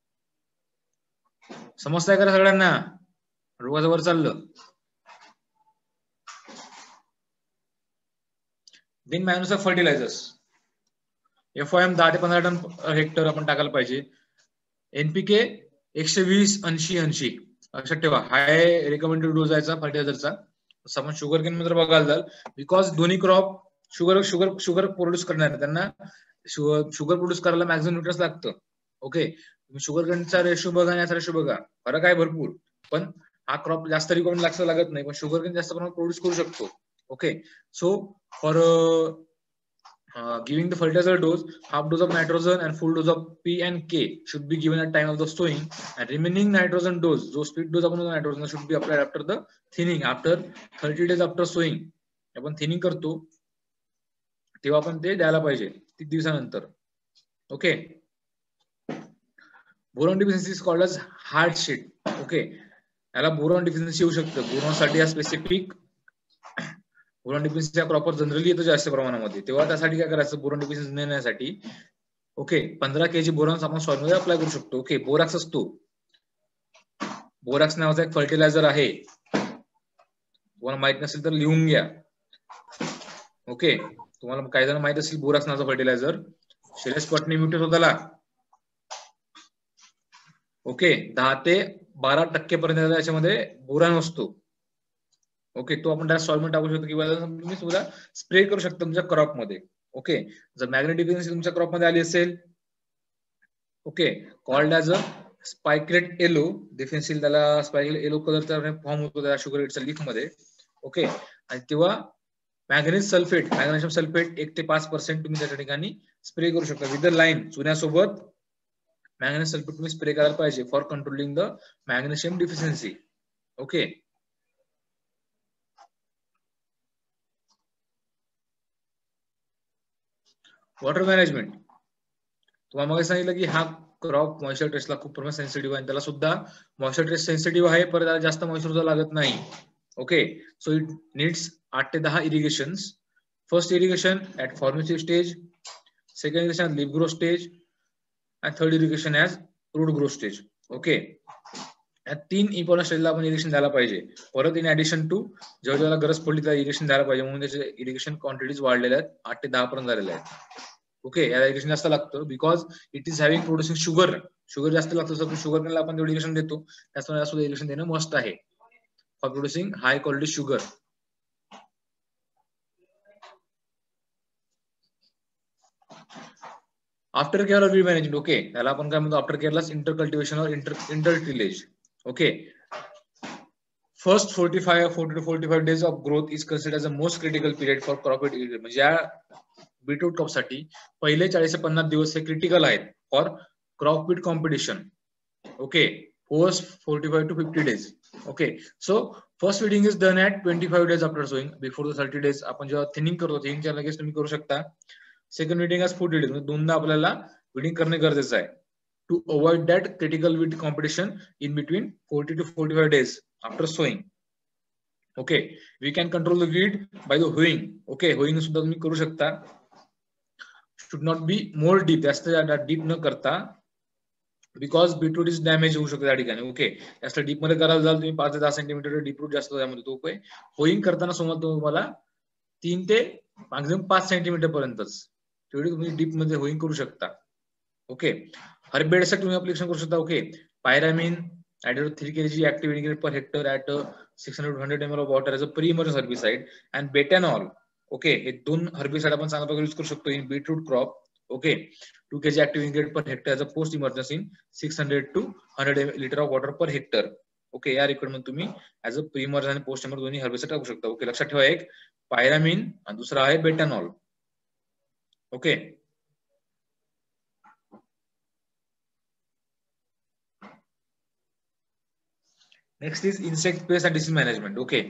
समजतंय का सगळ्यांना? रोगाजवळ चाललं. Then manual fertilisers. FOM 10 ते 15 टन हेक्टर आपण टाकायला पाहिजे. NPK 120-80-80 लक्षात ठेवा, हाय रिकमेंडेड डोज आहे फर्टिलायझरचा. आपण शुगर केन मध्ये बघायला जाल, बिकॉज दोन्ही क्रॉप शुगर प्रोड्यूस करणार, त्यांना शुगर प्रोड्यूस करायला मॅक्झिमम न्यूट्रियन्स लागतं. ओके, तुम्ही शुगर केनचा रेशो बघा आणि याचा रेशो बघा, फरक आहे भरपूर. पण हा क्रॉप जास्त रिक्वायरमेंट लागत नाही, पण शुगर केन जास्त प्रमाणात प्रोड्यूस करू शकतो. Okay, so for giving the fertilizer dose, half dose of nitrogen and full dose of P and K should be given at time of the sowing, and remaining nitrogen dose, जो split dose आपण nitrogen should be applied after the thinning, after 30 days after sowing. आपण थिनिंग करतो तेव्हा आपण ते द्यायला पाहिजे 30 दिवसानंतर. Okay, boron deficiency is called as hard sheet. Okay, याला बोरॉन डिफिशियन्सी येऊ शकतं. बोरॉन साठी specific boron deficiency cropper generally येतो जास्त प्रमाणामध्ये, तेव्हा त्यासाठी काय करायचं, बोरॉन डिफिशियन्सी नेण्यासाठी ओके 15 kg बोरॉन आपण सॉइल मध्ये अप्लाय करू शकतो. ओके, बोरॅक्स असतो, बोरॅक्स नावाचा एक फर्टिलायझर आहे, तुम्हाला माहित नसेल तर लिहून घ्या. ओके, तुम्हाला काही जण माहित असेल बोरॅक्स नावाचा फर्टिलायझर, शिलेस पटनी म्युटेट होताला. ओके, 10 ते 12% पर्यंत याच्यामध्ये बोरॉन असतो. ओके, तो आपण डायरेक्ट सॉइल मध्ये टाकू शकतो किंवा तुम्ही सुद्धा स्प्रे करू शकता तुमच्या क्रॉप मध्ये. ओके, जर मॅग्नेटिक डिफिशियन्सी तुमच्या क्रॉप मध्ये आली असेल, okay, called as a spikelet yellow deficiency, त्याला स्पाइकलेट येलो कलरचा फॉर्म होतो त्या शुगर बीटच्या लीफ मध्ये. ओके, आणि तेव्हा मॅग्नेशियम सल्फेट 1 ते 5% तुम्ही त्या ठिकाणी स्प्रे करू शकता विथ द लाईन. चुन्यासोबत मॅग्नेशियम सल्फेट तुम्ही स्प्रे करायला पाहिजे for controlling the magnesium deficiency. Okay, water management. तुम्हाला मग सांगितलं की हा क्रॉप मॉइश्चर टेस्टला खूप प्रमाणात सेन्सिटिव्ह आहे, त्याला सुद्धा मॉइश्चर टेस्ट सेन्सिटिव्ह आहे, पण त्याला जास्त मॉइश्चर लागत नाही. ओके, सो इट नीड्स 8 ते 10 irrigations. First irrigation at formative stage, second irrigation leaf growth stage, and third irrigation as root growth stage. Okay, या 3 इम्पॉर्टंट स्टेजला आपण इरिगेशन द्यायला पाहिजे. परत इन ऍडिशन टू जेव्हा जेव्हा गरज पडली तर इरिगेशन द्यायला पाहिजे, म्हणून त्याचे इरिगेशन क्वांटिटीज वाढलेल्या आहेत, 8 ते 10 पर्यंत झालेल्या आहेत. ओके, याला इरिगेशन जास्त लागतं because it is having producing sugar जास्त लागतं. शुगर केनला आपण जेवढं इरिगेशन देतो त्यामुळे सुद्धा इरिगेशन देणं मस्ट आहे for producing high quality sugar. After care weed management. Okay, त्याला आपण काय म्हणतो, आफ्टर केअरला इंटर कल्टिवेशन और inter tillage. Okay, first 40 to 45 days of growth is considered as the most critical period for crop yield. म्हणजे या बीटरूट क्रॉप साठी पहिले 40 ते 50 दिवस हे क्रिटिकल आहेत for crop with competition. Okay, first 45 to 50 days. Okay, so first weeding is done at 25 days after sowing. Before the 30 days आपण जेव्हा थिनिंग करतो, थिनिंगच्या लगेच तुम्ही करू शकता. सेकंड विडिंग आज 40 days, म्हणजे दोनदा आपल्याला विडिंग करणे गरजेचं आहे to avoid that critical weed competition in between 40 to 45 days after sowing. Okay, we can control the weed by the hoeing. Okay, hoeing सुद्धा तुम्ही करू शकता. should not be more deep, जास्त डीप न करता, बिकॉज बीटरूट इज डॅमेज होऊ शकतो त्या ठिकाणी. ओके, जास्त डीप मध्ये करायला जाल तुम्ही 5 ते 10 सेंटीमीटर डीप रूट जास्त त्यामध्ये तो होईंग करताना समज तुम्हाला 3 ते मॅक्झिमम 5 सेंटीमीटर पर्यंतच तेवढी तुम्ही डीप मध्ये होईंग करू शकता. ओके, हर्बिसाइड तुम्ही अप्लिकेशन करू शकता. Okay, pyramin added 3 kg active ingredient per hectare at 600 to 100 ml of water as a pre-emergence herbicide and betanol. ओके, हे दोन हर्बिसाइड आपण चांगल्या प्रकारे यूज करू शकतो in beetroot crop. Okay, 2 kg active ingredient per hectare as a post emergence in 600 to 100 liter of water per hectare. Okay, या रिक्वायरमेंट तुम्ही ऍज अ प्री इमर्जन्स आणि पोस्ट इमर्जन्स दोन्ही हर्बिसाइड टाकू शकता. ओके, लक्षात ठेवा, एक पायरामीन आणि दुसरा आहे Betanal. Okay, next is insect pest and disease management. Okay,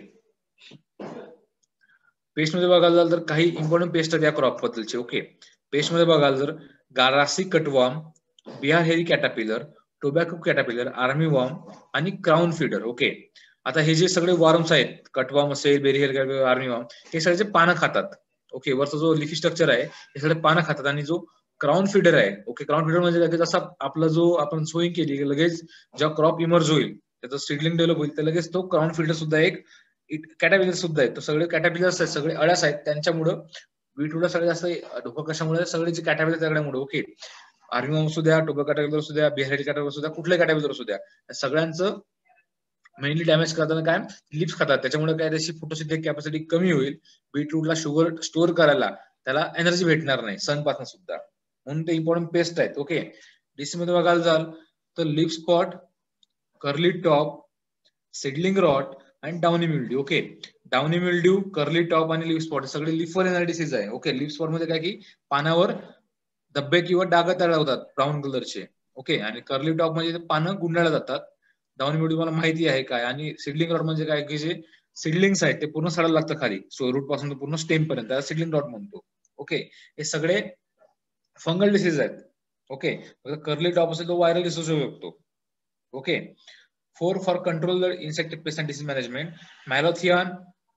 pest मध्ये बघायला जाल तर काही इम्पॉर्टंट पेस्ट आहेत या क्रॉप बद्दलचे. ओके, पेस्ट मध्ये बघाल तर गारासी cutworm, Bihar hairy caterpillar, tobacco caterpillar, army worm आणि क्राऊन फीडर. ओके, आता हे जे सगळे वॉर्म्स आहेत, कटवॉर्म असेल, बेरी हेअर, आर्मी वॉर्म, हे सगळे पानं खातात. ओके, वरचा जो लिफी स्ट्रक्चर आहे हे सगळे पानं खातात. आणि जो क्राऊन फीडर आहे, ओके, क्राऊन फीडर म्हणजे लगेच असा आपला जो आपण सोईंग केली लगेच जेव्हा क्रॉप इमर्ज होईल, त्याचं सीडलिंग डेव्हलप होईल, तर लगेच तो क्राऊन फीडर सुद्धा एक कॅटापिलर सुद्धा आहे. तो सगळे कॅटापिलर्स आहेत, सगळे अळ्यास आहेत, त्यांच्यामुळे बीटरूटला सगळे जास्त धोका कशामुळे, सगळे जे कॅटापिलर त्यामुळे. ओके, आर्मी असू द्या, टोबॅको कॅटापिलर असू द्या, बिहारी कॅटापिलर असू द्या, कुठले कॅटापिलर असू द्या, सगळ्यांचं मेनली डॅमेज करताना काय लिप्स खातात. त्याच्यामुळे काय त्याची फोटोसिंथेटिक कॅपॅसिटी कमी होईल. बीटरूटला शुगर स्टोअर करायला त्याला एनर्जी भेटणार नाही सनपासून सुद्धा, म्हणून ते इम्पॉर्टंट पेस्ट आहेत. ओके, डीसी मध्ये बघायला जाल तर leaf spot, curly top, seedling rot आणि downy mildew. Okay, downy mildew, curly top आणि लिप स्पॉट सगळे लिफवर येणारे डिसीज आहे. ओके, लिप स्पॉट मध्ये काय की पानावर धब्बे किंवा डाग तयार होतात ब्राऊन कलरचे. ओके, आणि कर्ली टॉप म्हणजे पानं गुंडाळल्या जातात. डाउनी मिल्ड्यू मला माहिती आहे काय. आणि सिडलिंग रॉट म्हणजे काय की जे सिडलिंग्स आहेत ते पूर्ण सडायला लागतं खाली, सो रूट पासून पूर्ण स्टेम पर्यंत, त्याला सिडलिंग रॉट म्हणतो. ओके, हे सगळे फंगल डिसीज आहेत. ओके, कर्ली टॉप असेल तो व्हायरल डिसीज होऊ शकतो. Okay, for control the insect pest and disease management, Malathion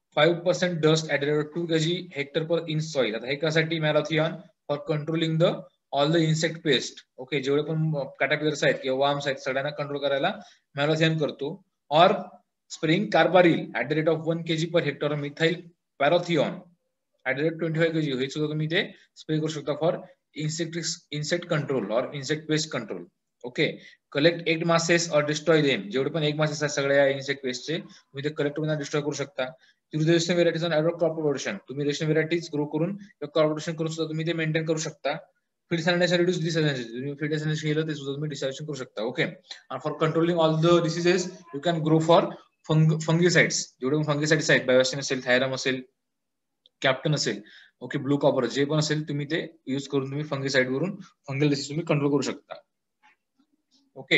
5% dust added 2 kg hectare per inch soil. आता हे कशासाठी Malathion? For controlling the all the insect pest. Okay, जेवढे पण कॅटापिलर्स आहेत किंवा वार्म्स आहेत सगळ्यांना कंट्रोल करायला Malathion करतो. और spring carbaryl at the rate of 1 kg per hectare, methyl parathion at the rate 25 kg, हे सुद्धा तुम्ही ते स्प्रे करू शकता for insect control or insect pest control. Okay, collect egg masses और डिस्ट्रॉय देम. जेवढे पण एग मासेस आहेत सगळ्या इन्सेक्ट पेस्टचे तुम्ही ते कलेक्ट करून डिस्ट्रॉय करू शकता. रेजिस्टंट व्हेरायटीज आणि क्रॉप प्रोडक्शन, तुम्ही रेजिस्टंट व्हेरायटीज ग्रो करून क्रॉप प्रोडक्शन करून सुद्धा तुम्ही ते मेंटेन करू शकता. फीड सॅनिटायझर रिड्यूस डिसॅलिनेशन, तुम्ही फीड सॅनिटायझर केलं ते सुद्धा तुम्ही डिसॅलिनेशन करू शकता. ओके, आणि for controlling all the diseases you can grow for fungicides. जेवढे पण फंगिसाइड्स आहेत, बायोस्टिन असेल, थायरम असेल, कॅप्टन असेल, ओके, ब्लू कॉपर, जे पण असेल तुम्ही ते युज करून तुम्ही फंगिसाइड वरून फंगल डिसीज तुम्ही कंट्रोल करू शकता. Okay,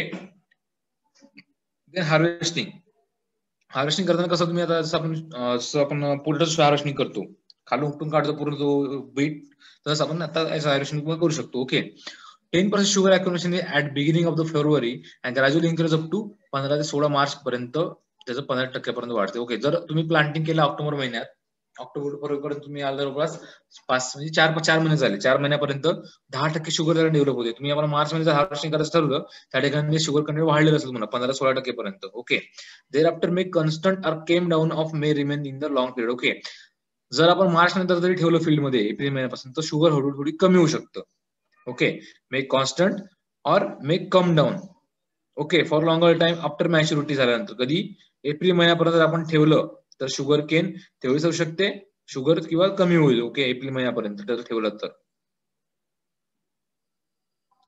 harvesting. हार्वेस्टिंग करताना कसं तुम्ही आता जसं आपण पोटॅटो हार्वेस्टिंग करतो, खालून उपटून काढतो पूर्ण जो बीट, तसं आपण आता हार्वेस्टिंग करू शकतो. Okay, 10% sugar accumulation at beginning of the February and gradually increase up to 15 ते 16 मार्च पर्यंत त्याचं 15% वाढते. ओके, जर तुम्ही प्लांटिंग केलं ऑक्टोबर महिन्यात, ऑक्टोबर पर्यंत तुम्ही जवळपास 5 म्हणजे 4 महिने झाले, 4 महिन्यापर्यंत 10% शुगर त्याला डेव्हलप होते. तुम्ही आम्हाला मार्च मध्ये हार्वेस्टिंग करायचं ठरवलं, त्या ठिकाणी शुगर कंटेंट वाढलेलं असेल म्हणा 15-16% पर्यंत. Okay, there after may constant or came down of may remain in the long period. Okay, जर आपण मार्च नंतर जरी ठेवलं फील्डमध्ये एप्रिल महिन्यापासून, तर शुगर हळूहळू थोडी कमी होऊ शकतं. ओके, मे कॉन्स्टंट और may come down. Okay, for longer time after maturity झाल्यानंतर, कधी एप्रिल महिन्यापर्यंत आपण ठेवलं तर शुगर केन तेवढीच होऊ शकते, शुगर किंवा कमी होईल. ओके, एप्रिल महिन्यापर्यंत जर ठेवलं तर.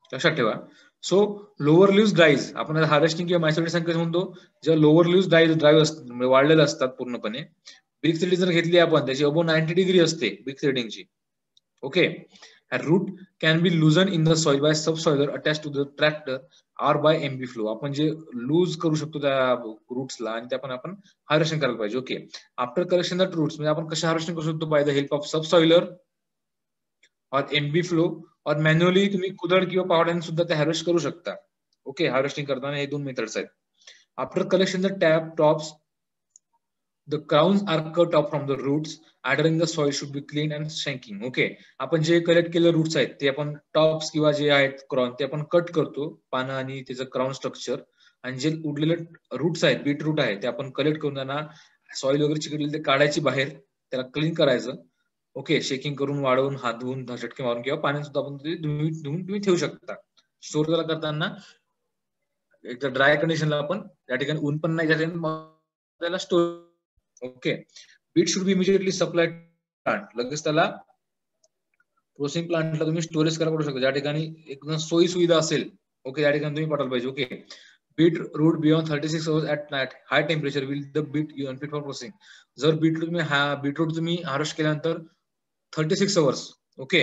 लक्षात ठेवा. सो लोअर लिव्स ड्राईज आपण हार्वेस्टिंग किंवा मॅच्युरेशन कसं म्हणतो, जेव्हा लोअर लिव्स ड्राईव्ह असतात म्हणजे वाढलेले असतात पूर्णपणे. बिग थ्रेडिंग जर घेतली आपण त्याची अबो 90 डिग्री असते बिग थ्रेडिंगची. Okay, root can be loosen in the soil by subsoiler attach to the tractor or by MB flow. आपण जे लूज करू शकतो त्या रूट्सला आणि त्या पण आपण हार्वेस्टिंग करायला पाहिजे. Okay, after collection the roots म्हणजे आपण कसे हार्वेस्टिंग करू शकतो, by the help of subsoiler और एमबी फ्लो और मॅन्युअली तुम्ही कुदळ किंवा पावड्याने सुद्धा ते हार्वेस्ट करू शकता. ओके, हार्वेस्टिंग करताना हे दोन मेथड्स आहेत. After collection the tap tops the crowns are cut off from the roots. Adhering the soil should be clean and shrinking. Okay, आपण जे कलेक्ट केलेले रूट्स आहेत ते आपण टॉप्स किंवा जे आहेत क्रॉन ते आपण कट करतो, पानं आणि त्याचं क्राउन स्ट्रक्चर. आणि जे उरलेले रूट्स आहेत, बीट रूट आहे, ते आपण कलेक्ट करून त्यांना सॉइल वगैरे चिकटलेले ते काढायची बाहेर, त्याला क्लीन करायचं. ओके, शेकिंग करून, वाढवून, हात धुवून, झटके मारून किंवा पाण्यात सुद्धा आपण धुवून तुम्ही ठेवू शकता. स्टोर त्याला करताना एकदा ड्राय कंडिशनला आपण त्या ठिकाणी ऊन पण नाही जाते, त्याला store. Okay, beet should be immediately supplied plant. लगेच त्याला प्रोसेसिंग प्लांटला तुम्ही स्टोरेज करायला पडू शकता ज्या ठिकाणी एकदम सोयी सुविधा असेल. ओके, त्या ठिकाणी तुम्ही पाठवलं पाहिजे. Okay, beet root beyond 36 hours at night high temperature will the beet unfit for processing. जर बीटरूट तुम्ही हार्वेस्ट केल्यानंतर 36 hours, ओके,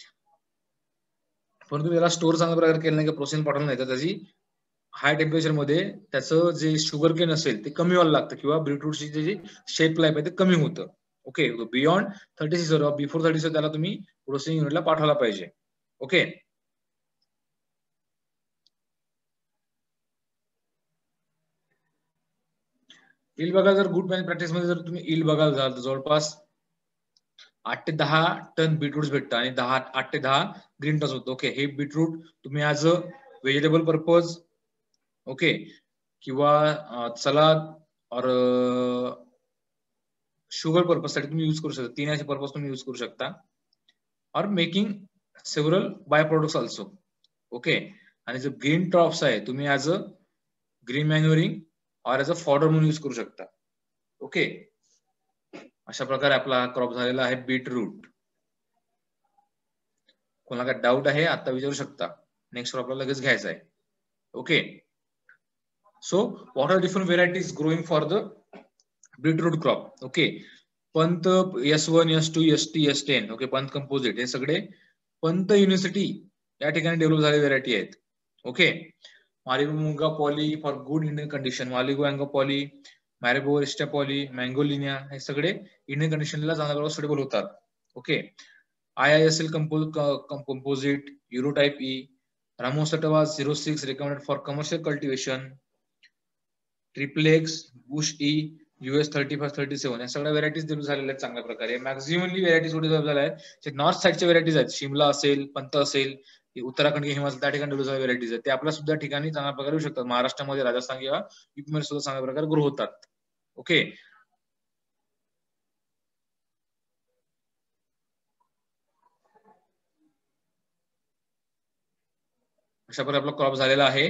पण तुम्ही त्याला स्टोर चांगल्या प्रकारे केलं नाही, प्रोसेसिंग पाठवलं नाही, तर त्याची हाय टेम्परेचर मध्ये त्याचं जे शुगर केन असेल ते कमी व्हायला लागतं किंवा बीटरूटची जी शेप लाईफ आहे ते कमी होतं. ओके, बियॉन्ड 36 hours, बिफोर 36 त्याला तुम्ही प्रोसेसिंग युनिटला पाठवायला पाहिजे. ओके, इल्ड बघा, जर गुड मॅन प्रॅक्टिस मध्ये जर तुम्ही इल्ड बघायला जाल तर जवळपास 8 ते 10 टन बीटरूट भेटतं आणि 8 ते 10 ग्रीन टच होतं. ओके, हे बीटरूट तुम्ही as a vegetable purpose, okay, किंवा सलाद और शुगर पर्पज साठी तुम्ही यूज करू शकता. तिन्ही पर्पज तुम्ही यूज करू शकता. और making several by products also. Okay, आणि जो ग्रीन टॉप्स आहे तुम्ही ऍज अ ग्रीन मॅन्युअरिंग और ऍज अ फॉडर म्हणून यूज करू शकता. ओके, अशा प्रकारे आपला क्रॉप झालेला आहे बीटरूट. कोणाला काय डाऊट आहे आता विचारू शकता. नेक्स्ट क्रॉपला लगेच घ्यायचा आहे. Okay, so what are different varieties growing for the beetroot crop. Okay, Pant S1, S2, ST, S10. Okay, Pant composite हे सगळे पंत युनिव्हर्सिटी या ठिकाणी डेव्हलप झालेले व्हेरायटी आहेत. ओके, मालिगो मुंगा poly for good Indian condition, मालिगो अँगो पॉली, मॅरेबो एस्टा पॉली, मँगोलिनिया हे सगळे इंडियन कंडिशनला चांगल्या सुटेबल होतात. Okay, IISL composite, Eurotype E, Ramosatava 06 recommended for commercial cultivation, triplex, bush E, US 3537 या सगळ्या व्हेरायटीज डेव्हलप झालेल्या आहेत चांगल्या प्रकारे. मॅक्झिममली व्हेरायटीज कुठे डेव्हलप झाल्या आहेत, जे नॉर्थ साईडच्या व्हेरायटीज आहेत, शिमला असेल, पंत असेल, उत्तराखंड हिमाचल त्या ठिकाणी डेव्हलप झालेल्या व्हेरायटीज आहेत, ते आपल्या सुद्धा ठिकाणी चांगल्या प्रकारे येऊ शकतात. महाराष्ट्रामध्ये, राजस्थान किंवा युपी मध्ये सुद्धा चांगल्या प्रकारे ग्रो होतात. ओके, अशा प्रकारे आपला क्रॉप झालेला आहे.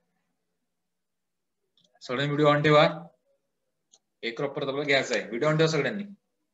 सगळ्यांनी व्हिडिओ ऑन ठेवा. एक क्रॉप परत आपल्याला घ्यायचा आहे. व्हिडिओ ऑन ठेवा सगळ्यांनी.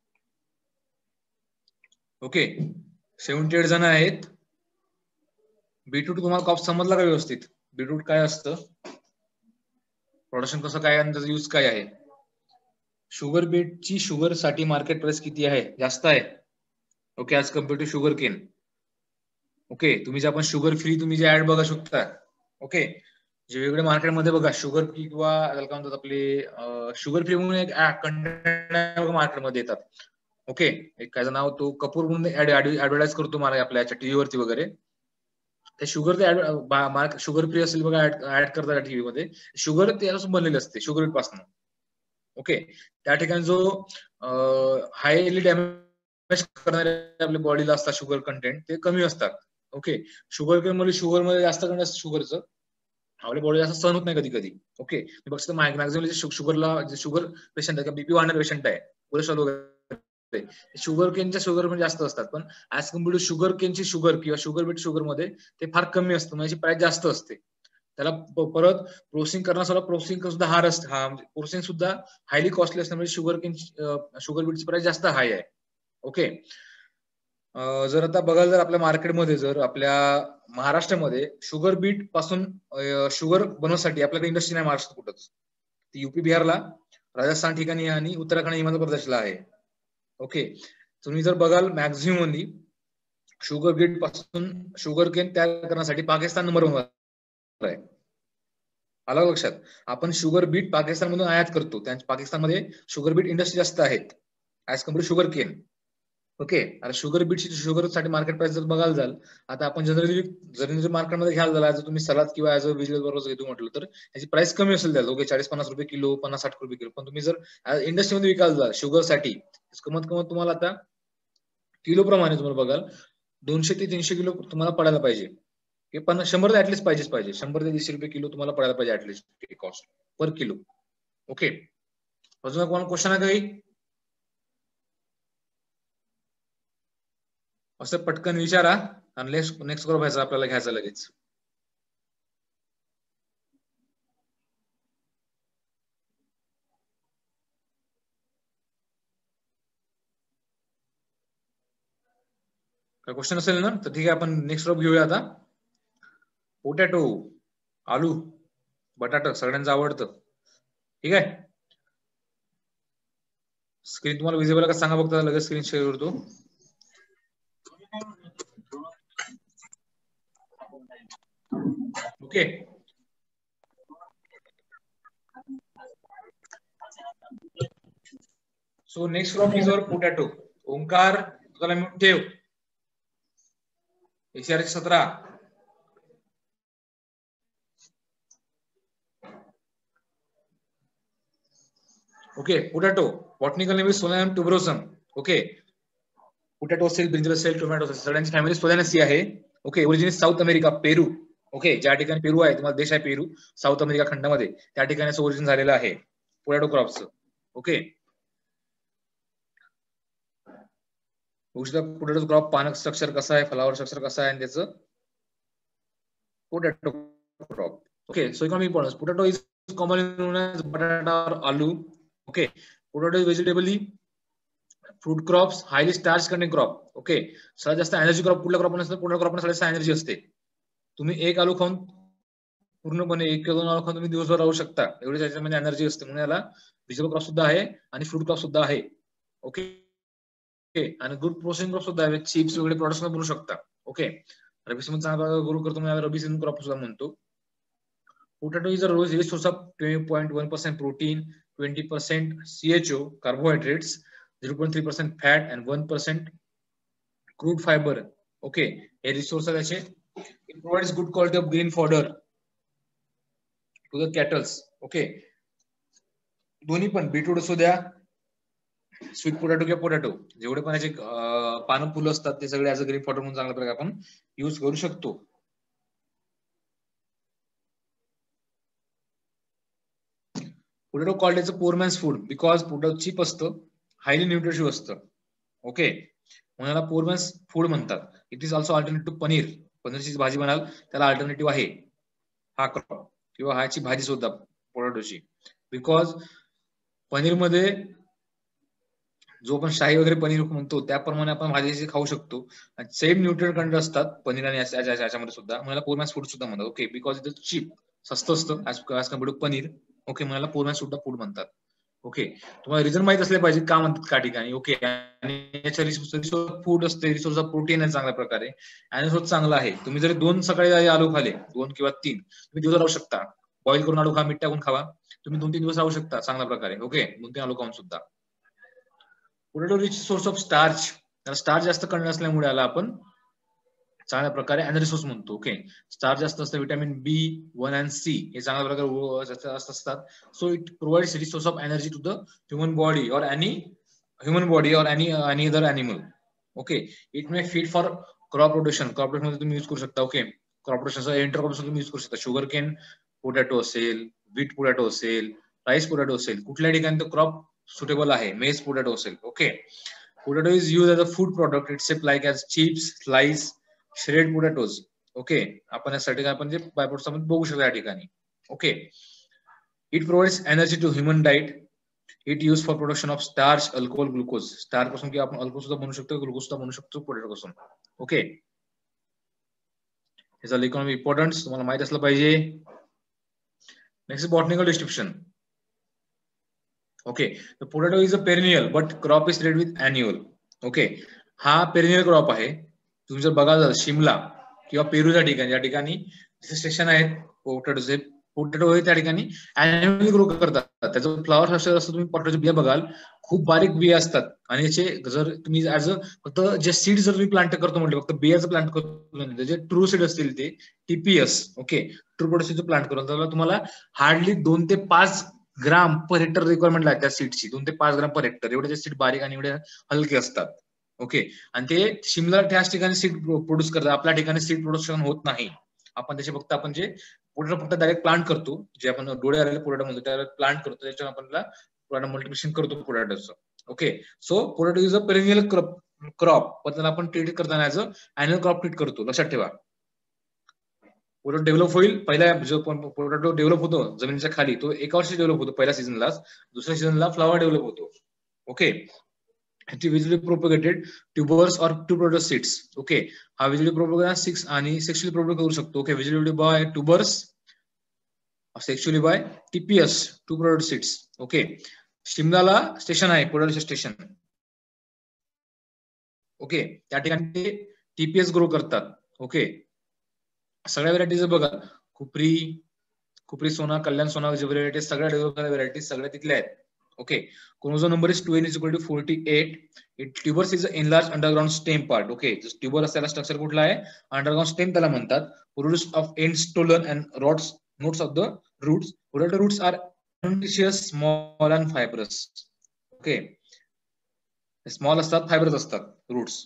ओके, 78 जण आहेत. बीटरूट तुम्हाला क्रॉप समजला का व्यवस्थित? बीटरूट काय असतं, प्रोडक्शन कसं काय आणि त्याचा यूज काय आहे? शुगर बीटची शुगर साठी मार्केट प्राइस किती आहे? जास्त आहे. Okay, as compare to sugar cane. Okay, तुम्ही जे आपण शुगर फ्री तुम्ही जे ऍड बघा शकता. ओके, जे वेगळे मार्केटमध्ये बघा शुगर फ्री किंवा काय म्हणतात आपले शुगर फ्री म्हणून एक कंटेंट मार्केटमध्ये येतात. ओके, एक कायचं नाव तो कपूर म्हणून ऍडव्हर्टाईज करतो मला आपल्या टीव्हीवरती वगैरे. ते शुगर ते शुगर फ्री असेल बघा ऍड करतात टीव्ही मध्ये. शुगर त्यापासून बनलेली असते, शुगर बीट पासून. ओके, त्या ठिकाणी जो हायली डॅमेज करणारे आपल्या बॉडीला असतात शुगर कंटेंट ते कमी असतात. ओके, शुगर केन मध्ये शुगर मध्ये जास्त कंटेंट असतं शुगरचं, आपल्या बॉडीला असं सहन होत नाही कधी कधी. ओके, बघतो मॅक्झिमम शुगरला शुगर पेशंट आहे, बीपी वाढणारे पेशंट आहे, कोलेस्ट्रॉल वगैरे, शुगर केनच्या शुगर म्हणजे जास्त असतात. पण ऍज कम्पेअर टू शुगर केनची शुगर किंवा शुगर बीट शुगर मध्ये ते फार कमी असतं, म्हणजे प्राइस जास्त असते. त्याला परत प्रोसेसिंग करण्यासाठी प्रोसेसिंग सुद्धा हार्ड असते, प्रोसेसिंग सुद्धा हायली कॉस्टली असल्यामुळे शुगर बीटची प्राइस जास्त हाय आहे. ओके, जर आता बघाल, जर आपल्या मार्केटमध्ये, जर आपल्या महाराष्ट्रामध्ये शुगर बीट पासून शुगर बनवण्यासाठी आपल्याकडे इंडस्ट्री नाही महाराष्ट्रात कुठंच. युपी बिहारला, राजस्थान ठिकाणी आणि उत्तराखंड हिमाचल प्रदेशला आहे. ओके, तुम्ही जर बघाल मॅक्झिमम शुगर बीट पासून शुगर केन तयार करण्यासाठी पाकिस्तान नंबर 1 वर आहे. आलं लक्षात? आपण शुगर बीट पाकिस्तानमधून आयात करतो. पाकिस्तानमध्ये शुगर बीट इंडस्ट्री जास्त आहेत as compare sugar cane. Okay, आता शुगर बीटची शुगर साठी मार्केट प्राइस जर बघायला जाल, आता आपण जनरली मार्केटमध्ये घ्यायला झाला, जर तुम्ही सलाद किंवा ऍज अ व्हेजिटेबल घेतो म्हटलं तर याची प्राइस कमी असेल त्याला. ओके, 40-50 रुपये किलो, 50-60 रुपये किलो. पण तुम्ही जर इंडस्ट्रीमध्ये विकायला जाल शुगर साठी, कमत कमत तुम्हाला आता किलो प्रमाणे तुम्हाला बघाल 200 ते 300 किलो तुम्हाला पडायला पाहिजे. 100 ऍटलीस्ट पाहिजे. 100 ते 200 रुपये किलो तुम्हाला पडायला पाहिजे at least cost per kilo. Okay, अजून कोण क्वेश्चन आहे काही? असं पटकन विचारा आणि नेक्स्ट क्रॉप व्हायचा आपल्याला घ्यायचा लगेच. काय क्वेश्चन असेल ना तर ठीक आहे, आपण नेक्स्ट क्रॉप घेऊया आता. पोटॅटो, आलू, बटाटा सगळ्यांचं आवडतं. ठीक आहे, स्क्रीन तुम्हाला विजिबल का सांगा बघता, लगेच स्क्रीन शेअर करतो. Okay, so next crop is our potato. Omkar तुला मी ठेव. ACR 17. Okay, potato botanical name is solanum tuberosum. Okay, potato असेल, ब्रिंजल असेल, टोमॅटो असेल, सगळ्यांची फॅमिली सोलॅनेसी आहे. Okay, origin South America, Peru. Okay, ज्या ठिकाणी पेरू आहे, तुम्हाला देश आहे पेरू साऊथ अमेरिका खंडामध्ये, त्या ठिकाणी ओरिजिन झालेलं आहे पोटॅटो क्रॉपचं. ओके, पोटॅटो क्रॉप पानक स्ट्रक्चर कसं आहे, फ्लावर स्ट्रक्चर कसं आहे, आणि त्याचं potato crop. Okay, so economic importance, potato is commonly known as बटाटा और आलू. Okay, potato is vegetably fruit crops, highly starch content crop. Okay, सगळ्यात जास्त एनर्जी क्रॉप कुठल्या क्रॉप नसतं, पोटॅटो क्रॉप सगळ्यात जास्त एनर्जी असते. तुम्ही एक आलू खाऊन पूर्णपणे 1 किंवा 2 आलू खाऊन तुम्ही दिवसभर राहू शकता, एवढी त्याच्यामध्ये एनर्जी असते. म्हणून याला व्हेजिटेबल क्रॉप सुद्धा आहे आणि फ्रूट क्रॉप सुद्धा आहे. ओके, आणि गुड प्रोसेसिंग क्रॉप सुद्धा आहे, चिप्स वगैरे प्रोडक्ट्स बनवू शकता. ओके, रबी सीझन चांगला ग्रो करतो, म्हणून रबी सीझन क्रॉप सुद्धा म्हणतो. Potato is a rich source of 20.1% protein, 20% CHO carbohydrates, 0.3% fat and 1% crude fibre. Okay, हे रिसोर्स आहे त्याचे. It provides good quality of green fodder to the cattles. Okay, दोन्ही पण बीटरूट असू द्या, स्वीट पोटॅटो किंवा पोटॅटो, जेवढे पण याचे पानं फुलं असतात ते सगळे ऍज अ ग्रीन फॉडर म्हणून चांगल्या प्रकारे आपण युज करू शकतो. Potato called as a poor man's food because potato cheap असतं, हायली न्यूट्रिटिव्ह असतं. ओके, म्हणून याला पोअर मॅन्स फूड म्हणतात. It is also alternative to paneer. पनीरची भाजी म्हणाल त्याला अल्टरनेटिव्ह आहे हा क्रॉप किंवा ह्याची भाजी सुद्धा पोटॅटोची. बिकॉज पनीरमध्ये जो आपण शाही वगैरे पनीर म्हणतो त्याप्रमाणे आपण भाजी खाऊ शकतो, सेम न्यूट्रिएंट कंटेंट असतात पनीर आणि याच्यामध्ये सुद्धा. मला पोअर मॅन्स फूड सुद्धा म्हणतात. Okay, because it is cheap, स्वस्त असतं as compared to paneer. Okay, मला पोअर मॅन्स सुद्धा फूड म्हणतात. ओके, तुम्हाला रिझन माहित असले पाहिजे का म्हणतात का ठिकाणी. ओके, आणि याच्या रिसोर्स फूड असते, रिसोर्स ऑफ प्रोटीन आहे चांगल्या प्रकारे, आणि रिसोर्स चांगला आहे. तुम्ही जर 2 सकाळी आलू खाले, 2 किंवा 3, तुम्ही दिवस राहू शकता. बॉईल करून आलू खा, मीठ टाकून खावा, तुम्ही 2-3 दिवस राहू शकता चांगल्या प्रकारे. ओके, 2-3 आलू खाऊन सुद्धा. Potato rich source of starch, त्याला स्टार्च जास्त कंटेंट असल्यामुळे याला आपण चांगल्या प्रकारे एनर्जी सोर्स म्हणतो. ओके, स्टार्च जास्त असतं, विटॅमिन B1 and C हे चांगल्या प्रकारे असतात. So it provides rich source of energy to the human body और any other animal. Okay, it may feed for crop rotation. Crop rotation मध्ये तुम्ही युज करू शकता. ओके, क्रॉप रोटेशन इंटरक्रॉप तुम्ही युज करू शकता. शुगर केन पोटॅटो असेल, बीट पोटॅटो असेल, राईस पोटॅटो असेल, कुठल्या ठिकाणी तो क्रॉप सुटेबल आहे, मेज पोटॅटो असेल. Okay, potato is use as a food product. It's like as chips, slice, shred potatoes. Okay, आपण यासाठी आपण जे बाय प्रोडक्ट्स आपण बघू शकतो या ठिकाणी. Okay, it provides energy to human diet. It use for production of starch, alcohol, glucose. Starch पासून किंवा आपण अल्कोहोल सुद्धा बनवू शकतो, ग्लुकोज सुद्धा बनवू शकतो पोटॅटो पासून. ओके, हे झालं इकॉनॉमिक इम्पॉर्टन्स, तुम्हाला माहित असलं पाहिजे. Next botanical description. Okay, potato is a perennial but crop is red with annual. Okay, हा पेरिनियल क्रॉप आहे. तुम्ही जर बघाल शिमला किंवा पेरूच्या ठिकाणी, या ठिकाणी स्टेशन आहेत पोटॅटोचे, पोटॅटो आहे त्या ठिकाणी अॅन्युअली ग्रो करतात. त्याचं फ्लॉवर स्ट्रक्चर असतं, तुम्ही पोटॅटोचे बिया बघाल खूप बारीक बिया असतात. आणि याचे जर तुम्ही ऍज अ फक्त जे सीड जर तुम्ही प्लांट करतो म्हटलं, फक्त बियाचं प्लांट करतो, जे ट्रू सीड असतील ते टीपीएस, ओके, ट्रू प्रोडक्टचं प्लांट करून त्याला तुम्हाला हार्डली 2 ते 5 ग्राम पर हेक्टर रिक्वायरमेंट लागते त्या सीडची. 2 ते 5 ग्राम पर हेक्टर, एवढे सीड बारीक आणि एवढे हलके असतात. ओके, आणि ते शिमला त्याच ठिकाणी सीड प्रोड्यूस करतात. आपल्या ठिकाणी सीड प्रोडक्शन होत नाही. आपण त्याचे फक्त आपण जे पोटॅटो फक्त डायरेक्ट प्लांट करतो, जे आपण डोळे आलेले पोटॅटो म्हणतो त्याला प्लांट करतो, त्याच्यावर आपण पोटॅटो मल्टिप्लिकेशन करतो पोटॅटोचं. Okay, so potato is a perennial crop, पण त्याला आपण ट्रीट करताना as a annual crop treat करतो. लक्षात ठेवा, पोटॅटो डेव्हलप होईल. पहिल्या जो पोटॅटो डेव्हलप होतो जमिनीच्या खाली, तो एका वर्षी डेव्हलप होतो पहिल्या सीझनलाच. दुसऱ्या सीझनला फ्लॉवर डेव्हलप होतो. ओके, व्हिज्युअली प्रोपगेटेड ट्युबर्स और टू प्रोडक्ट सीड्स. ओके, हा व्हिज्युअली प्रोपगेट 6 आणि सेक्शुअली प्रोपगेट करू शकतो. Okay, visually by tubers, sexually by TPS, to product seeds. Okay, शिमलाला स्टेशन आहे, पोटॅटोचे स्टेशन. ओके, त्या ठिकाणी ते टीपीएस ग्रो करतात. ओके, सगळ्या व्हरायटीज बघा, खुपरी सोना, कल्याण सोना, जे व्हरायटीज सगळ्या डेव्हलप झालेल्या व्हरायटीज सगळ्या तिथल्या आहेत. Okay, chromosome number is 2n = 48. It tubers is enlarge underground stem part. Okay, tuber असलेला स्ट्रक्चर कुठला आहे? अंडरग्राउंड स्टेम त्याला म्हणतात. Produce of end stolon and rods notes of the roots. Potato roots are small and fibrous. Okay, small असतात, फायब्रस असतात roots.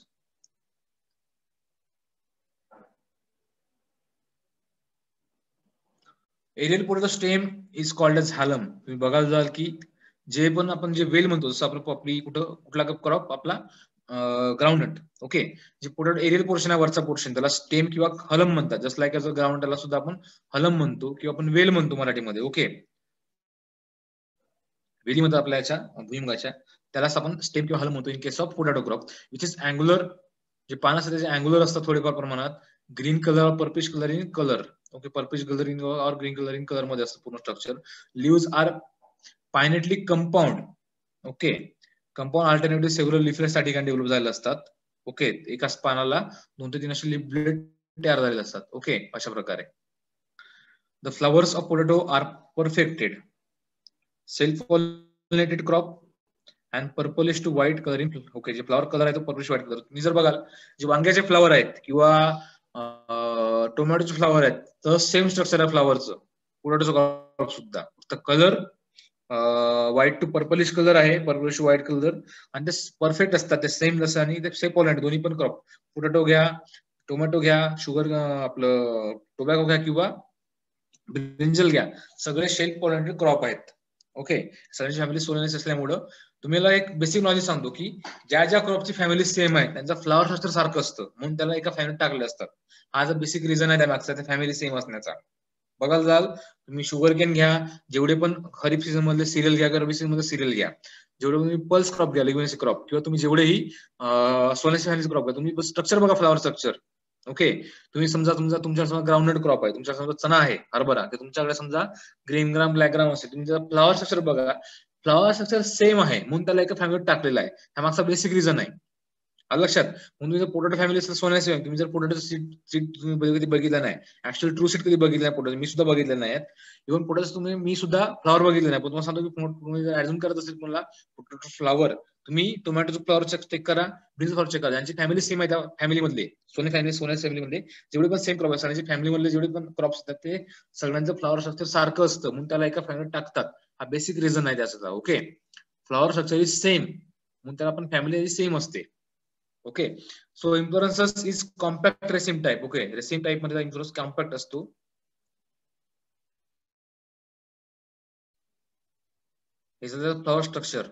Aerial potato stem is called as haulm. तुम्ही बघायला जाल की जे पण आपण जे वेल म्हणतो, जसं आपलं आपली कुठला क्रॉप आपला ग्राउंडनट. ओके, जे पोटॅटो एरियल पोर्शन आहे, वरचा पोर्शन, त्याला स्टेम किंवा हलम म्हणतात. Just like as a ground, त्याला सुद्धा आपण हलम म्हणतो किंवा आपण वेल म्हणतो मराठीमध्ये. ओके, वेली म्हणतात आपल्या याच्या भुईमुगाच्या, त्यालाच आपण स्टेम किंवा हलम म्हणतो in case of potato crop, which is angular. जे पान असतात त्याचे अँग्युलर असतात थोडेफार प्रमाणात. Green colour, purplish colour in colour. Okay, purplish colour in और ग्रीन कलर इन कलर मध्ये असतं पूर्ण स्ट्रक्चर. Leaves are pinnately compound. Okay, compound alternative several leaflets त्या ठिकाणी डेव्हलप झालेले असतात. ओके, एकाच पानाला 2 ते 3 असे लिफ ब्लेड तयार झालेले असतात. ओके, अशा प्रकारे. The flowers of potato are perfected, self pollinated crop and purplish to white colour in. Okay, जे फ्लॉवर कलर आहे तो पर्पलिश व्हाईट कलर. तुम्ही जर बघाल जे वांग्याचे फ्लॉवर आहेत किंवा टोमॅटोचे फ्लॉवर आहेत, तर सेम स्ट्रक्चर आहे फ्लॉवरचं, पोटॅटोचं क्रॉप सुद्धा. फक्त colour white to purplish colour आहे, पर्पलिश टू व्हाईट कलर, आणि ते परफेक्ट असतात, ते सेम जसं, आणि ते सेम पॉलिनेटेड दोन्ही पण क्रॉप. पोटॅटो घ्या, टोमॅटो घ्या, शुगर आपलं टोबॅको घ्या किंवा ब्रिंजल घ्या, सगळे सेल्फ पॉलिनेटेड क्रॉप आहेत. ओके, सगळ्यांची फॅमिली सोलनेस असल्यामुळं तुम्हाला एक बेसिक नॉलेज सांगतो की ज्या ज्या क्रॉपची फॅमिली सेम आहे त्यांचा फ्लॉवर स्ट्रक्चर सारखं असतं, म्हणून त्याला एका फॅमिलीत टाकले असतात. हा जो बेसिक रिझन आहे त्या मागचा, फॅमिली सेम असण्याचा. बघायला जाल तुम्ही शुगर केन घ्या, जेवढे पण खरीप सीझन मधले सिरियल घ्या, रबी सीझन मध्ये सिरियल घ्या, जेवढे तुम्ही पल्स क्रॉप घ्या, लेग्युमिनसी क्रॉप, किंवा तुम्ही जेवढेही सोलनेसी फॅमिली क्रॉप घ्या, तुम्ही स्ट्रक्चर बघा, फ्लॉवर स्ट्रक्चर. ओके, तुम्ही समजा तुमच्या ग्राउंडनट क्रॉप आहे, तुमच्या समजा चना आहे, हरभरा, तर तुमच्याकडे समजा ग्रीन ग्राम, ब्लॅक ग्राम असेल, तुम्ही जर फ्लॉवर स्ट्रक्चर बघा, फ्लॉवर स्ट्रक्चर सेम आहे म्हणून त्याला एका फॅमिलीत टाकलेला आहे. हा मागचा बेसिक रिझन आहे, लक्षात. म्हणून तुम्ही जर पोटॅटो फॅमिली सोन्याचे, तुम्ही जर पोटॅटो सीड तुम्ही कधी बघितलं नाही, ऍक्च्युअली ट्रू सीड कधी बघितलं नाही पोटॅटो, मी सुद्धा बघितलं नाही. इव्हन पोटॅटो तुम्ही, मी सुद्धा फ्लॉवर बघितलं नाही, पण तुम्हाला सांगतो की तुम्ही जर ऍझ्युम करत असेल तुम्हाला पोटॅटो फ्लॉवर, तुम्ही टोमॅटोचं फ्लॉवर चेक करा, ब्रिंज फ्लॉवर चेक करा, ज्यांची फॅमिली सेम आहे त्या फॅमिलीमधले, सोन्या फॅमिलीमध्ये जेवढे पण सेम क्रॉप असतात, आणि फॅमिलीमधले जेवढे पण क्रॉप्स असतात ते सगळ्यांचं फ्लॉवर स्ट्रक्चर सारखं असतं, म्हणून त्याला एका फॅमिलीत टाकतात. हा बेसिक रिझन आहे त्याचा. Okay, flower structure is same म्हणून त्याला पण फॅमिली सेम असते. Okay, so inflorescences is compact raceme type. Okay, raceme type मध्ये इन्फ्लोरेन्स कॉम्पॅक्ट असतो. Is the flower structure.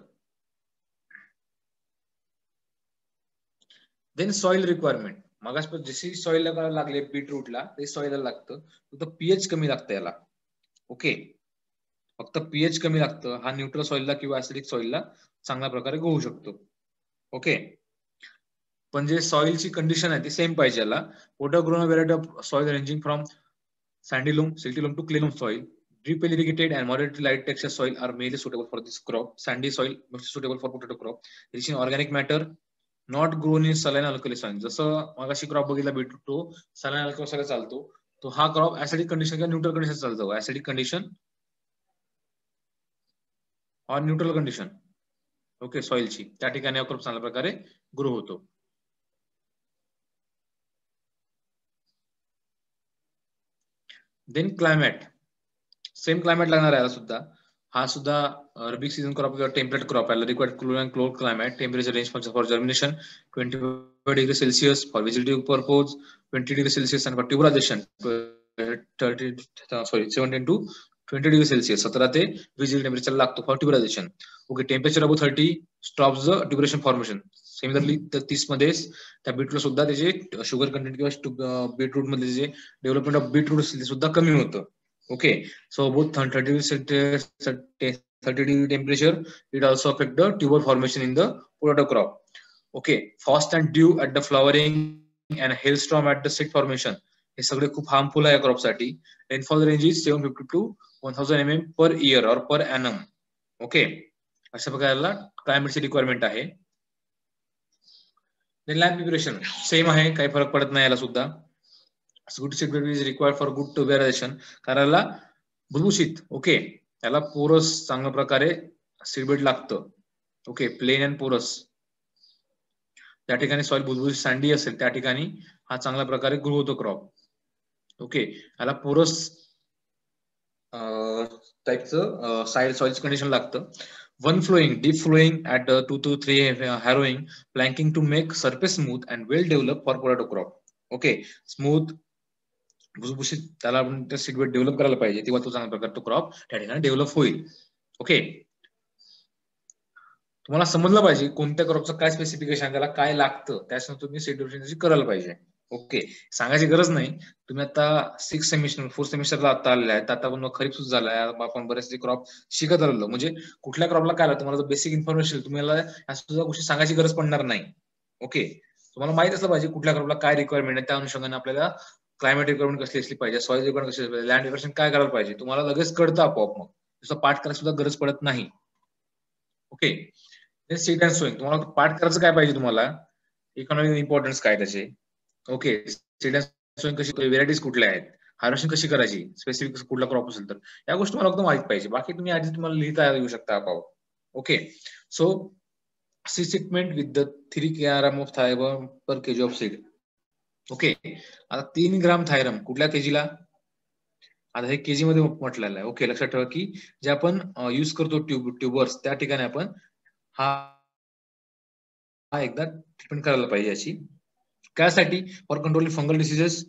Then soil requirement. मगाच जशी सॉइल लागले बीटरूटला, ते सॉइलला लागतं, तर पीएच कमी लागतं याला. ओके, फक्त पीएच कमी लागतं, हा न्यूट्रल सॉइलला किंवा ऍसिडिक सॉइलला चांगल्या प्रकारे होऊ शकतो. ओके, पण जे सॉइलची कंडिशन आहे ती सेम पाहिजे. याला potato grown variety of soil ranging from sandy loam, silty loam to clay loam soil. Drip irrigated and moderately light texture soil are mainly suitable for this crop. Sandy soil most suitable for potato crop. Rich in organic matter, not grown in saline alkali soil. जसं मगाशी क्रॉप बघितला भेटतो तो saline alkali soil चालतो, तो हा क्रॉप ऍसिडिक कंडिशन किंवा न्यूट्रल कंडिशन चालतो. ऍसिडिक कंडिशन और न्यूट्रल कंडिशन ओके सॉइलची, त्या ठिकाणी हा क्रॉप चांगल्या प्रकारे ग्रो होतो. देन क्लायमेट, सेम क्लायमेट लागणार आहे सुद्धा. हा सुद्धा रबी सीजन क्रॉप किंवा टेम्परेट क्रॉप आहे. Required cool and close climate. Temperature range for germination 25 degree Celsius, for vegetative purpose 20 degree Celsius, आणि for tuberization 17 to 20 degree Celsius, 17 ते 20 डिग्री टेम्परेचर लागतो for tuberization. Okay, temperature above 30 stops the tuberization formation. Similarly 30 मध्ये त्या बीटरूट सुद्धा त्याचे शुगर कंटेंट किंवा बीटरूट मधले जे डेव्हलपमेंट ऑफ बीटरूट सुद्धा कमी होतं. Okay, so both 30 degree temperature, it also affect the tuber formation in the potato crop. Okay, frost and dew at the flowering and hailstorm at the seed formation, हे सगळे खूप हार्मफुल आहे क्रॉप साठी. Rainfall range is 750 to 1000 mm per year or per annum. Okay, अशा प्रकारला क्लायमेटची रिक्वायरमेंट आहे. लँड प्रिपरेशन सेम आहे, काही फरक पडत नाही याला सुद्धा. Good seedbed is required for good tuberization. कारण भुसभुशीत, ओके, त्याला पोरस चांगल्या प्रकारे सीडबेड लागतं. ओके, प्लेन अँड पोरस, त्या ठिकाणी सॉइल भुसभुशीत सँडी असेल त्या ठिकाणी हा चांगल्या प्रकारे ग्रो होतो क्रॉप. ओके, याला पोरस टाईपचं सॉइल कंडिशन लागतं. One ploughing, deep ploughing at 2 to 3 harrowing, planking to make surface smooth and well develop for potato crop. Okay, smooth भुसभुशीत, त्याला आपण त्या सीडबेड डेव्हलप करायला पाहिजे, तेव्हा तो चांगल्या प्रकारे तो क्रॉप त्या ठिकाणी डेव्हलप होईल. ओके, तुम्हाला समजलं पाहिजे कोणत्या क्रॉपचं काय स्पेसिफिकेशन, त्याला काय लागतं, त्यासाठी तुम्ही सीड डेव्हलपमेंट करायला पाहिजे. ओके, सांगायची गरज नाही. तुम्ही आता 6 सेमिस्टर 4 सेमिस्टरला आता आलेला आहे, आता पण खरीप सुद्धा झालाय, आपण बरेचसे क्रॉप शिकत आलेलो. म्हणजे कुठल्या क्रॉपला काय लागतं तुम्हाला बेसिक इन्फॉर्मेशन तुम्हाला या सुद्धा गोष्टी सांगायची गरज पडणार नाही. ओके, तुम्हाला माहित असलं पाहिजे कुठल्या क्रॉपला काय रिक्वायरमेंट आहे, त्या अनुषंगाने आपल्याला क्लायमेट रिक्वायरमेंट कसली असली पाहिजे, सॉइल रिक्वायरमेंट कसली असली पाहिजे, लँड रिक्वायरमेंट काय करायला पाहिजे, तुम्हाला लगेच कळतं आपोआप. मग तसं पाठ करायला सुद्धा गरज पडत नाही. ओके, सीड अँड सोइंग, तुम्हाला पाठ करायचं काय पाहिजे, तुम्हाला इकॉनॉमिक इम्पॉर्टन्स काय त्याचे. ओके, सीड अँड सोइंग कशी, व्हेरायटीज कुठल्या आहेत, हार्वेस्टिंग कशी करायची, स्पेसिफिक कुठला क्रॉप असेल तर या गोष्टी मला फक्त माहित पाहिजे. बाकी तुम्ही आधी तुम्हाला लिहिता येऊ शकता आपोआप. Okay, so seed treatment with the 3 kg of thiram per KG of seed. Okay, आता 3 ग्राम थायरम कुठल्या केजीला, आता हे केजी मध्ये म्हटलेलं आहे. ओके, लक्षात ठेवा की जे आपण युज करतो ट्युबर्स, त्या ठिकाणी आपण हा एकदा ट्रीटमेंट करायला पाहिजे याची. त्यासाठी फॉर कंट्रोल फंगल डिसीजेस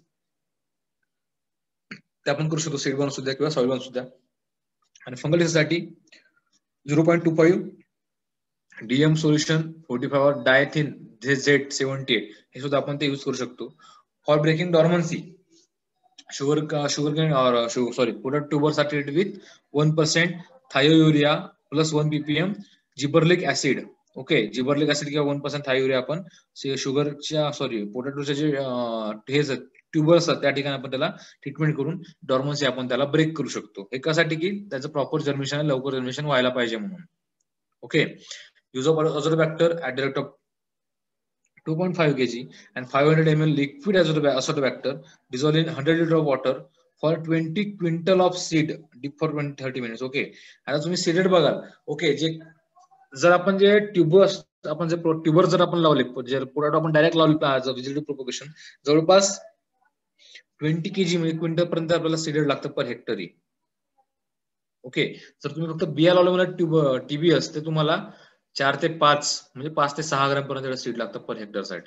ते आपण करू शकतो, सीड वन सुद्धा किंवा सॉइल वन सुद्धा. आणि फंगल डिसीज साठी 0.25 डीएम सोल्युशन 45 डायथिन Z78 हे सुद्धा आपण ते यूज करू शकतो. For breaking dormancy, sugarcane or potato tubers are treated with 1% thiourea plus 1 ppm gibberellic acid. Okay, gibberellic acid किंवा 1% थाययुरिया आपण शुगरच्या पोटॅटोच्या जे हे ट्युबर असतात त्या ठिकाणी आपण त्याला ट्रीटमेंट करून डॉर्मन्सी आपण त्याला ब्रेक करू शकतो. एकासाठी की त्याचं प्रॉपर जर्मिनेशन लवकर जर्मिनेशन व्हायला पाहिजे म्हणून. Okay, use of azotobacter at the rate of 2.5 kg and 500 ml liquid azotobacter dissolved in 100 liter of water for 20 quintal of seed deep for 30 minutes. Okay, आता तुम्ही सीडेड बघाल. ओके, जे जर आपण जे ट्युबर्स आपण जे ट्युबर जर आपण लावले, जर पोटॅटो आपण डायरेक्ट लावले व्हेजिटेटिव्ह प्रोपगेशन, जवळपास 20 kg म्हणजे क्विंटल पर्यंत आपल्याला सीडेड लागतं पर हेक्टरी. ओके, जर तुम्ही फक्त बिया लावलं मला टीबीएस, ते तुम्हाला 4 ते 5 म्हणजे 5 ते 6 ग्रॅम पर्यंत सीड लागतं पर हेक्टर साठी.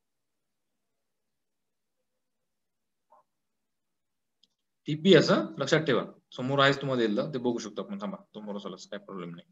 टीपीएस लक्षात ठेवा, समोर आहेच तुम्हाला दिलं, ते बघू शकतो आपण. थांबा, समोर असेल काय प्रॉब्लेम नाही.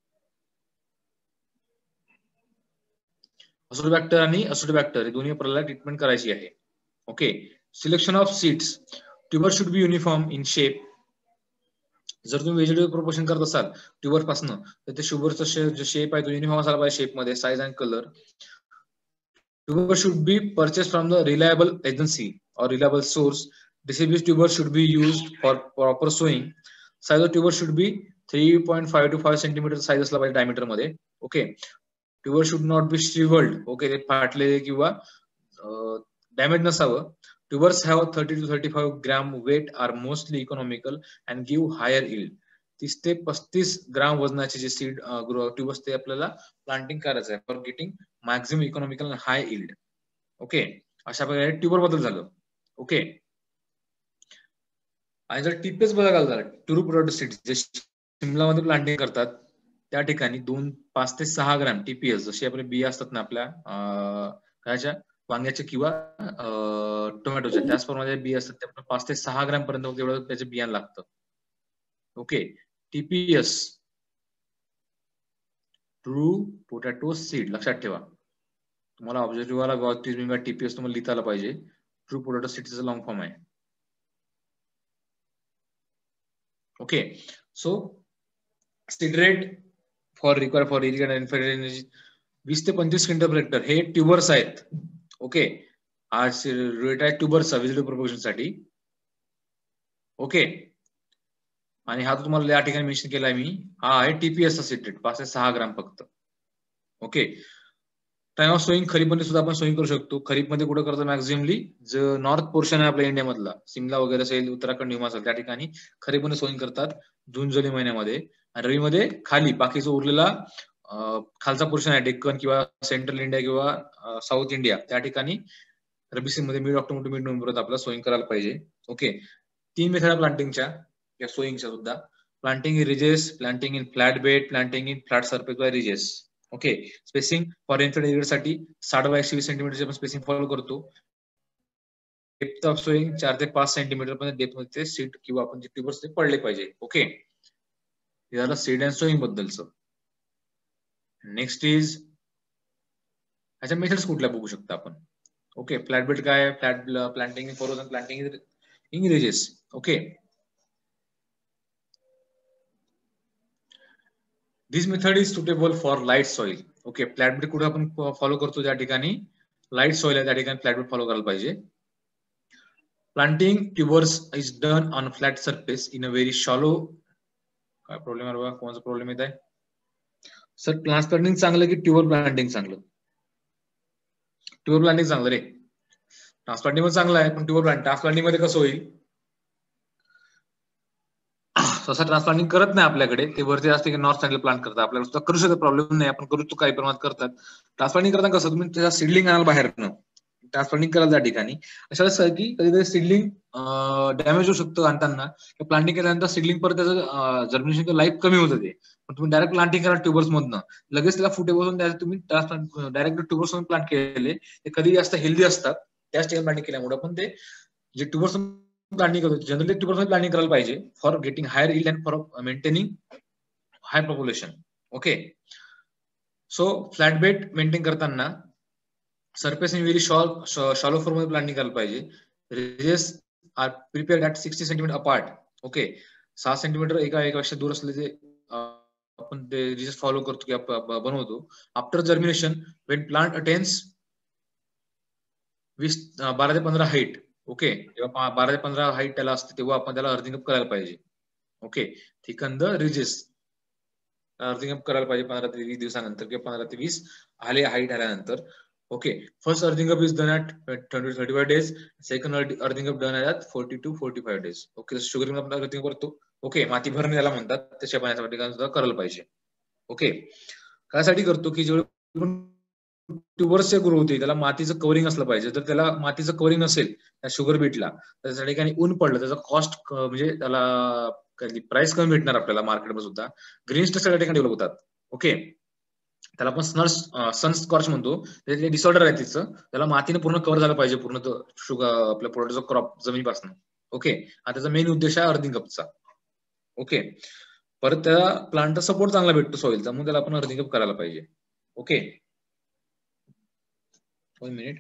अझोटोबॅक्टर आणि अझोटोबॅक्टर हे दोन्ही आपल्याला ट्रीटमेंट करायची आहे. Okay, selection of seeds, tuber should be uniform in shape. जर तुम्ही व्हेजिटेबल प्रोपोर्शन करत असाल ट्युबर पासून, तर ते शुगरचा जो शेप आहे तो युनिफॉर्म असायला पाहिजे शेप मध्ये, size and colour. Tuber should be purchased from the reliable agency or reliable source. DCB's tuber should be used for proper sowing. Size of tuber should be 3.5 to 5 centimeter size असला पाहिजे diameter मध्ये. Okay. Tuber should not be shriveled. Okay, ते फाटले किंवा डॅमेज नसावं. Tubers have 30 to 35 gram weight, are mostly economical and give higher yield. 30 ते 35 ग्राम वजनाचे जे सीड ट्यूबर्स ते आपल्याला प्लांटिंग करायचं आहे for getting maximum economical high yield. Okay, अशा प्रकारे ट्यूबर बद्दल झालं. ओके, आणि जर टीपीएस बघायला झालं, ट्रू प्रोडक्ट सीड जे शिमलामध्ये प्लांटिंग करतात त्या ठिकाणी 5 ते 6 ग्राम टीपीएस, जसे आपले बिया असतात ना आपल्या कायच्या वांग्याच्या किंवा टोमॅटोच्या, त्याचप्रमाणे बिया असतात त्या 5 ते 6 ग्राम पर्यंत तेवढं त्याचे बियाणं लागतं. Okay, TPS true potato seed लक्षात ठेवा. तुम्हाला ऑब्जेक्टिव्ह वाला टीपीएस तुम्हाला लिहिता आला पाहिजे. ट्रू पोटॅटो सीडचा लॉंग फॉर्म आहे. Okay, so seed rate for require for irrigate and infected energy 20 ते 25 क्विंटल पर हेक्टर. हे ट्यूबर्स आहेत. ओके, हा रेट आहे ट्यूबर्सचा व्हेजिटेबल प्रोपोर्शन साठी. ओके, आणि हा तुम्हाला या ठिकाणी मेन्शन केलाय मी, हा आहे टीपीएसचा सीड रेट 5 ते 6 ग्राम फक्त. Okay, time of sowing kharif मध्ये सुद्धा आपण सोईंग करू शकतो. खरीप मध्ये कुठं करतो मॅक्झिमली जो नॉर्थ पोर्शन आहे आपल्या इंडियामधला, सिमला वगैरे असेल, उत्तराखंड हिमाचल, त्या ठिकाणी खरीप मध्ये सोईंग करतात जून जुलै महिन्यामध्ये. आणि रवी मध्ये खाली बाकीचा उरलेला खालचा पोर्शन आहे डेक्कन किंवा सेंट्रल इंडिया किंवा साऊथ इंडिया, त्या ठिकाणी रबी सीझन मध्ये mid October to mid November आपल्याला सोईंग करायला पाहिजे. ओके, 3 मेथड प्लांटिंगच्या या सोईंगच्या सुद्धा. Planting in ridges, planting in flat bed, planting in flat surface by ridges. Okay, spacing for rainfed साठी 60 बाय 20 सेंटीमीटरची आपण स्पेसिंग फॉलो करतो. डेप्थ ऑफ सोईंग 4 ते 5 सेंटीमीटर पर्यंत डेप्थ मध्ये सीड किंवा आपण जे ट्यूबर्स ते पडले पाहिजे. ओके, हे झालं सीड अँड सोईंग बद्दलचं. नेक्स्ट इज ह्याच्या मेथड्स कुठल्या बघू शकता आपण. ओके, फ्लॅट बेड काय, flat planting in furrows and planting in ridges. Okay, this method is suitable for light soil. Okay, flat bed कुठे आपण फॉलो करतो, त्या ठिकाणी लाईट सॉइल आहे त्या ठिकाणी फ्लॅट बेड फॉलो करायला पाहिजे. Planting tubers is done on flat surface in a very shallow. काय प्रॉब्लेम आहे बाबा, कोणाचा प्रॉब्लेम येत आहे सर? ट्रान्सप्लांटिंग चांगलं की ट्यूबर प्लांटिंग चांगलं? ट्यूबर प्लांटिंग चांगलं रे. ट्रान्सप्लांटिंग पण चांगलं आहे, पण ट्रान्सप्लांटिंग मध्ये कसं होईल, तसं ट्रान्सप्लांटिंग करत नाही आपल्याकडे, ते वरती असते की नॉर्थ साईडला प्लांट करतात. आपल्याला सुद्धा करू शकत, प्रॉब्लेम नाही, आपण करू शकतो, काही प्रमाणात करतात. ट्रान्सप्लांटिंग करताना कसं तुम्ही त्याच्या सिडलिंग आणाल बाहेरनं, ट्रान्सप्लांटिंग करायला त्या ठिकाणी अशा वेळेस की कधीतरी सिडलिंग डॅमेज होऊ शकतं आणताना. प्लांटिंग केल्यानंतर सिडलिंग परत त्याचं जर्मिनेशन लाईफ कमी होतं ते. पण तुम्ही डायरेक्ट प्लांटिंग करा ट्यूबर्स मधनं, लगेच त्याला फुटे बसून तुम्ही डायरेक्ट ट्यूबर्स मधून प्लांट केलेले ते कधी जास्त हेल्दी असतात त्याच ठिकाणी प्लांटिंग केल्यामुळे. पण ते जे ट्यूबर्स प्लांटिंग करतो जनरली ट्यूबर्स प्लांटिंग करायला पाहिजे for getting higher yield and for maintaining high population. Okay, so flat bed maintain करताना surface in very shallow form मध्ये प्लांटिंग करायला पाहिजे. Ridges are prepared at 60 centimetre apart. Okay, 6 centimetre एकापेक्षा दूर असले ते आपण ते रिजेस फॉलो करतो किंवा बनवतो. After germination when plant attains 12 ते 15 हाईट. ओके, जेव्हा 12 ते 15 हाईट त्याला असते तेव्हा आपण त्याला अर्थिंग अप करायला पाहिजे. Okay, thicken the ridges, earthing up करायला पाहिजे 15 ते 20 दिवसानंतर किंवा 15 ते 20 हाईट आल्यानंतर. Okay, first earthing up is done at 20 to 35 days. Second earthing up done at 40 to 45 days. Okay, sugar आपण अर्थिंग करतो. ओके, माती भरणे त्याला म्हणतात, त्याच्या पाण्यासाठी सुद्धा करायला पाहिजे. ओके, कायसाठी करतो की जेव्हा ट्यूबर्स ग्रो होते त्याला मातीचं कव्हरिंग असलं पाहिजे. जर त्याला मातीचं कव्हरिंग नसेल त्या शुगर बीटला, त्या ठिकाणी ऊन पडलं, त्याचा कॉस्ट म्हणजे त्याला प्राइस कमी भेटणार आपल्याला मार्केटमध्ये सुद्धा. ग्रीन स्ट्रक्चर त्या ठिकाणी डेव्हलप होतात. ओके, त्याला आपण सनस्कॉर्च म्हणतो. ते डिसऑर्डर आहे तिचं, त्याला मातीने पूर्ण कव्हर झालं पाहिजे पूर्ण शुगर आपल्या पोटॅटोचा क्रॉप जमिनीपासून. ओके, हा त्याचा मेन उद्देश आहे अर्थिंग अपचा. ओके, परत त्या प्लांटचा सपोर्ट चांगला भेटतो सॉइलचा, म्हणून त्याला आपण अर्थिंग अप करायला पाहिजे. Okay, 1 minute.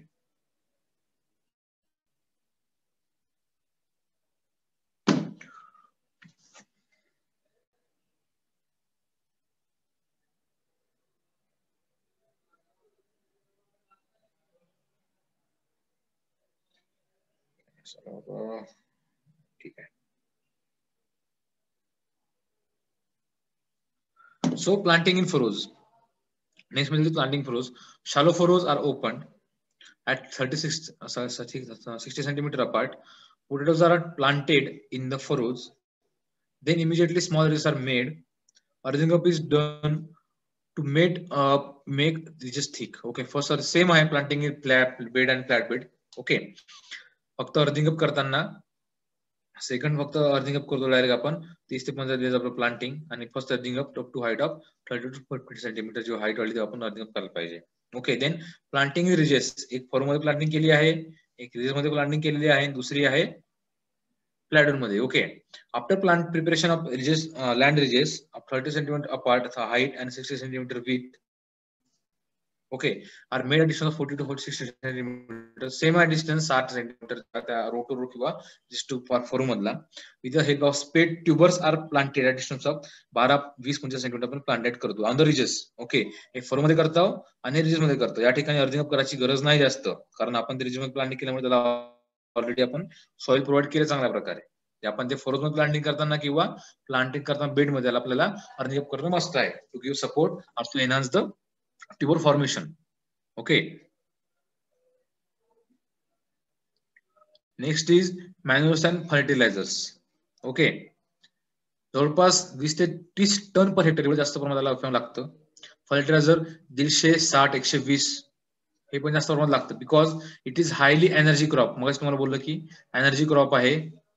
ठीक आहे. So planting in furrows. Next means planting furrows. Shallow furrows are opened at 60 centimeter apart. Potatoes are planted in the furrows. Then immediately small ridges are made. Earthing up is done to make ridges thick. Okay, first same आहे planting in flat bed and flat bed. Okay, फक्त earthing up करताना सेकंड फक्त अर्थिंग अप करतो डायरेक्ट आपण 30 ते 50 दिवस आपलं प्लांटिंग आणि first earthing up to height of 30 to 40 centimetre जो हाईट वाली आपण अर्थिंग अप करायला पाहिजे. Okay, then planting ridges. एक फॉर्म मध्ये प्लांटिंग केली आहे, एक रिजेस मध्ये प्लांटिंग केलेली आहे, दुसरी आहे प्लॅटून मध्ये. Okay, after plant preparation of ridges land ridges of 30 centimetre apart height and 60 centimetre with. Okay, are made at distance of 40 to 60 centimeters. Same distance 60 centimeters त्या row to row किंवा just to furrow मधला. With the help of spade, tubers are planted at distance of 12-20-25 centimetre आपण प्लांटेड करतो ऑन द रिजेस. ओके, हे फरो मध्ये करतो आणि रिजेस मध्ये करतो. या ठिकाणी अर्थिंग अप करायची गरज नाही जास्त, कारण आपण रिजेस मध्ये प्लांटिंग केल्यामुळे त्याला ऑलरेडी आपण सॉइल प्रोव्हाइड केलं चांगल्या प्रकारे. आपण ते फरोज मध्ये प्लांटिंग करताना किंवा प्लांटिंग करताना बेड मध्ये आपल्याला अर्थिंग अप करणं मस्त आहे. To give support or to enhance the tuber formation. Okay, next is manures and fertilizers. Okay, जवळपास 20 ते 30 टन पर हेक्टर एवढं जास्त प्रमाणात लागतं. फर्टिलायझर 150-60-120 हे पण जास्त प्रमाणात लागतं, because it is highly energy crop. मग तुम्हाला बोललं की एनर्जी क्रॉप आहे,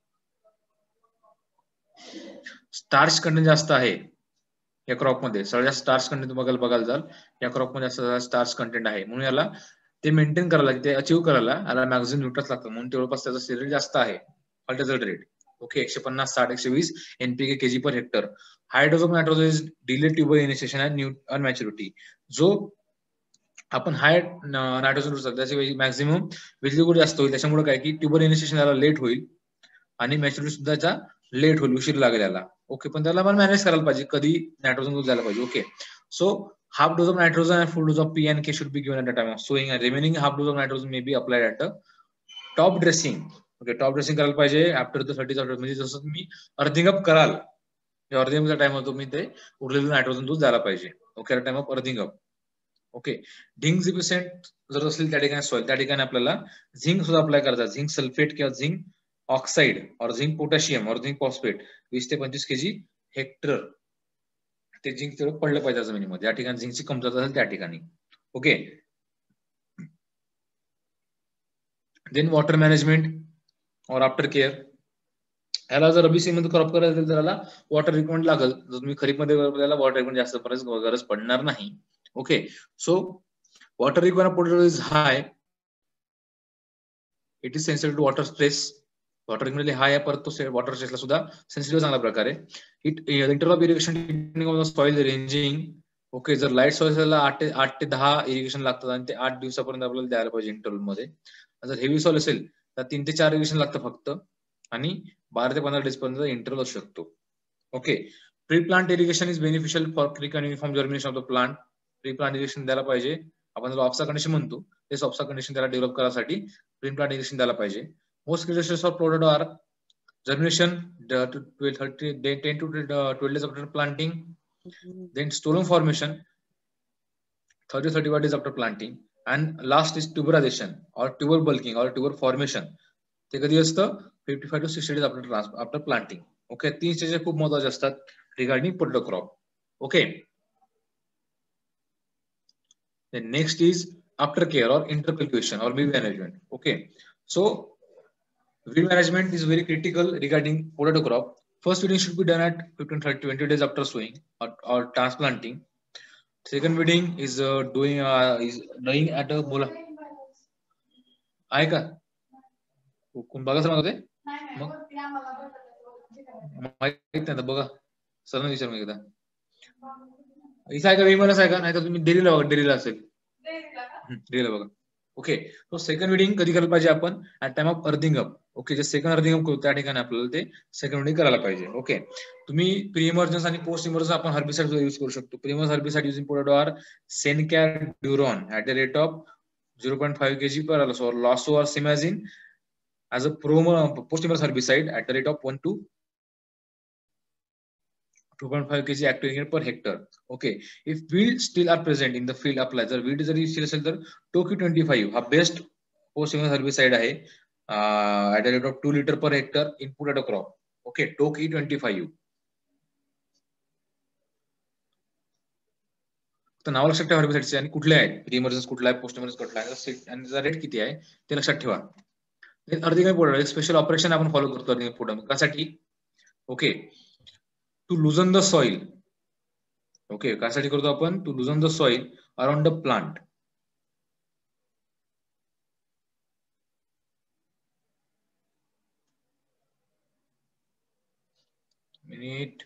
स्टार्च कंटेंट जास्त आहे या क्रॉप मध्ये. सगळ्यात स्टार्च कंटेंट बघायला जाल या क्रॉप मध्ये स्टार्च कंटेंट आहे, म्हणून याला ते मेंटेन करायला, ते अचीव्ह करायला याला मॅक्झिमम न्यूट्रन्स लागतं, म्हणून तेवढाच त्याचा सेल रेट जास्त आहे. Fertiliser rate okay 150-60-120 NPK kg per hectare. High dose of nitrogen is delayed tuber initiation and maturity. जो आपण हाय नायट्रोजन त्याची मॅक्झिमम विजिबिलिटी जास्त होईल, त्याच्यामुळे काय की ट्यूबर इनिशिएशन याला लेट होईल आणि मॅच्युरिटी सुद्धा त्याचा लेट होईल, उशीर लागेल याला. ओके, पण त्याला आपण मॅनेज करायला पाहिजे, कधी नायट्रोजन डोस द्यायला पाहिजे. Okay, so half dose of nitrogen and full dose of P and K should be given at the time of sowing, and remaining half dose of nitrogen may be applied at the top dressing. Okay, top dressing करायला पाहिजे आफ्टर द 30 म्हणजे जसं तुम्ही अर्थिंग अप कराल, अर्थिंग अपचा टाइम तुम्ही ते उरलेलं नायट्रोजन डोस द्यायला पाहिजे. Okay, time of earthing up. Okay, zinc deficient जर असेल त्या ठिकाणी सॉइल, त्या ठिकाणी आपल्याला झिंक सुद्धा अप्लाय करायचा. झिंक सल्फेट किंवा झिंक ऑक्साइड और झिंक पोटॅशियम और झिंक फॉस्फेट 20 ते 25 kg हेक्टर ते झिंक तेवढं पडलं पाहिजे जमिनीमध्ये, या ठिकाणी झिंकची कमतरता असेल त्या ठिकाणी. ओके, देन वॉटर मॅनेजमेंट और आफ्टर केअर. याला जर रबी सीझन मध्ये क्रॉप करायचं असेल तर याला वॉटर रिक्वायरमेंट लागेल. जर तुम्ही खरीप मध्ये त्याला वॉटर रिक्वायरमेंट जास्त गरज पडणार नाही. Okay, so water requirement potato is high, it is sensitive to water stress. Water requirement high आहे, परत तो वॉटर स्ट्रेसला सुद्धा सेन्सिटिव्ह चांगल्या प्रकारे. Interval of irrigation soil ranging. Okay, जर लाईट सॉइल 8 ते 10 इरिगेशन लागतात आणि ते 8 दिवसापर्यंत आपल्याला द्यायला पाहिजे इंटरव्हल मध्ये. जर हेवी सॉइल असेल तर 3 ते 4 इरिगेशन लागतं फक्त, आणि 12 ते 15 डेज पर्यंत इंटरव्हल असू शकतो. Okay, pre plant irrigation is beneficial for quick and uniform germination of the plant. Pre plant irrigation द्यायला पाहिजे. आपण त्याला ऑफसा कंडिशन म्हणतो, ते ऑफसा कंडिशन त्याला डेव्हलप करायसाठी प्री प्लांट इरिगेशन द्यायला पाहिजे. Most conditions of potato are germination 10 to 12 days after planting, then stolon formation 30 to 35 days after planting, and last is tuberization or tuber bulking or tuber formation. ते कधी असतं 55 to 60 days after planting. Okay, 3 stage खूप महत्त्वाचे असतात regarding potato crop. Okay, then next is after care or intercultivation or weed management. Okay, so weed management is very critical regarding potato crop. First weeding should be done at 15-20 days after sowing or transplanting. Second weeding is doing at a bola. आहे का कोण बघा सर होते मग माहित नाही बघा सर विचार मग एकदा. इथं आहे का विमानच आहे का, नाही तर तुम्ही डेलीला बघा, डेलीला असेल डेलीला बघा. ओके, तो सेकंड विडिंग कधी करायला पाहिजे आपण at time of earthing up. Okay, जे सेकंड अर्थिंग अप करू त्या ठिकाणी आपल्याला ते सेकंड विडिंग करायला पाहिजे. ओके, तुम्ही प्री इमर्जन्स आणि पोस्ट इमर्जन्स आपण हर्बिसाइड यूज करू शकतो. Pre emergence herbicide using potato are Sencor diuron at the rate of 0.5 kg per losso or simazine as a post-emergence herbicide at the rate of 1 to 2.5 kg active ingredient per hectare. Okay, if weeds still are present in the field apply, जर weed जरी still असेल तर टोकी 25 हा बेस्ट post-emergence herbicide आहे at the rate of 2 liter per hectare in potato crop. Okay, टोकी 25. तर नाव लक्षात ठेवा हेर्बिसाइडचे आणि कुठले आहेत, प्री इमर्जन्स कुठला आहे, पोस्ट इमर्जन्स कुठला आहे आणि त्याचा रेट किती आहे ते लक्षात ठेवा. अर्धिंग पोडर स्पेशल ऑपरेशन आपण फॉलो करतो अर्धिंग पोडर कशासाठी. Okay, to loosen the soil. Okay, कशासाठी करतो आपण, to loosen the soil around the plant. Minute.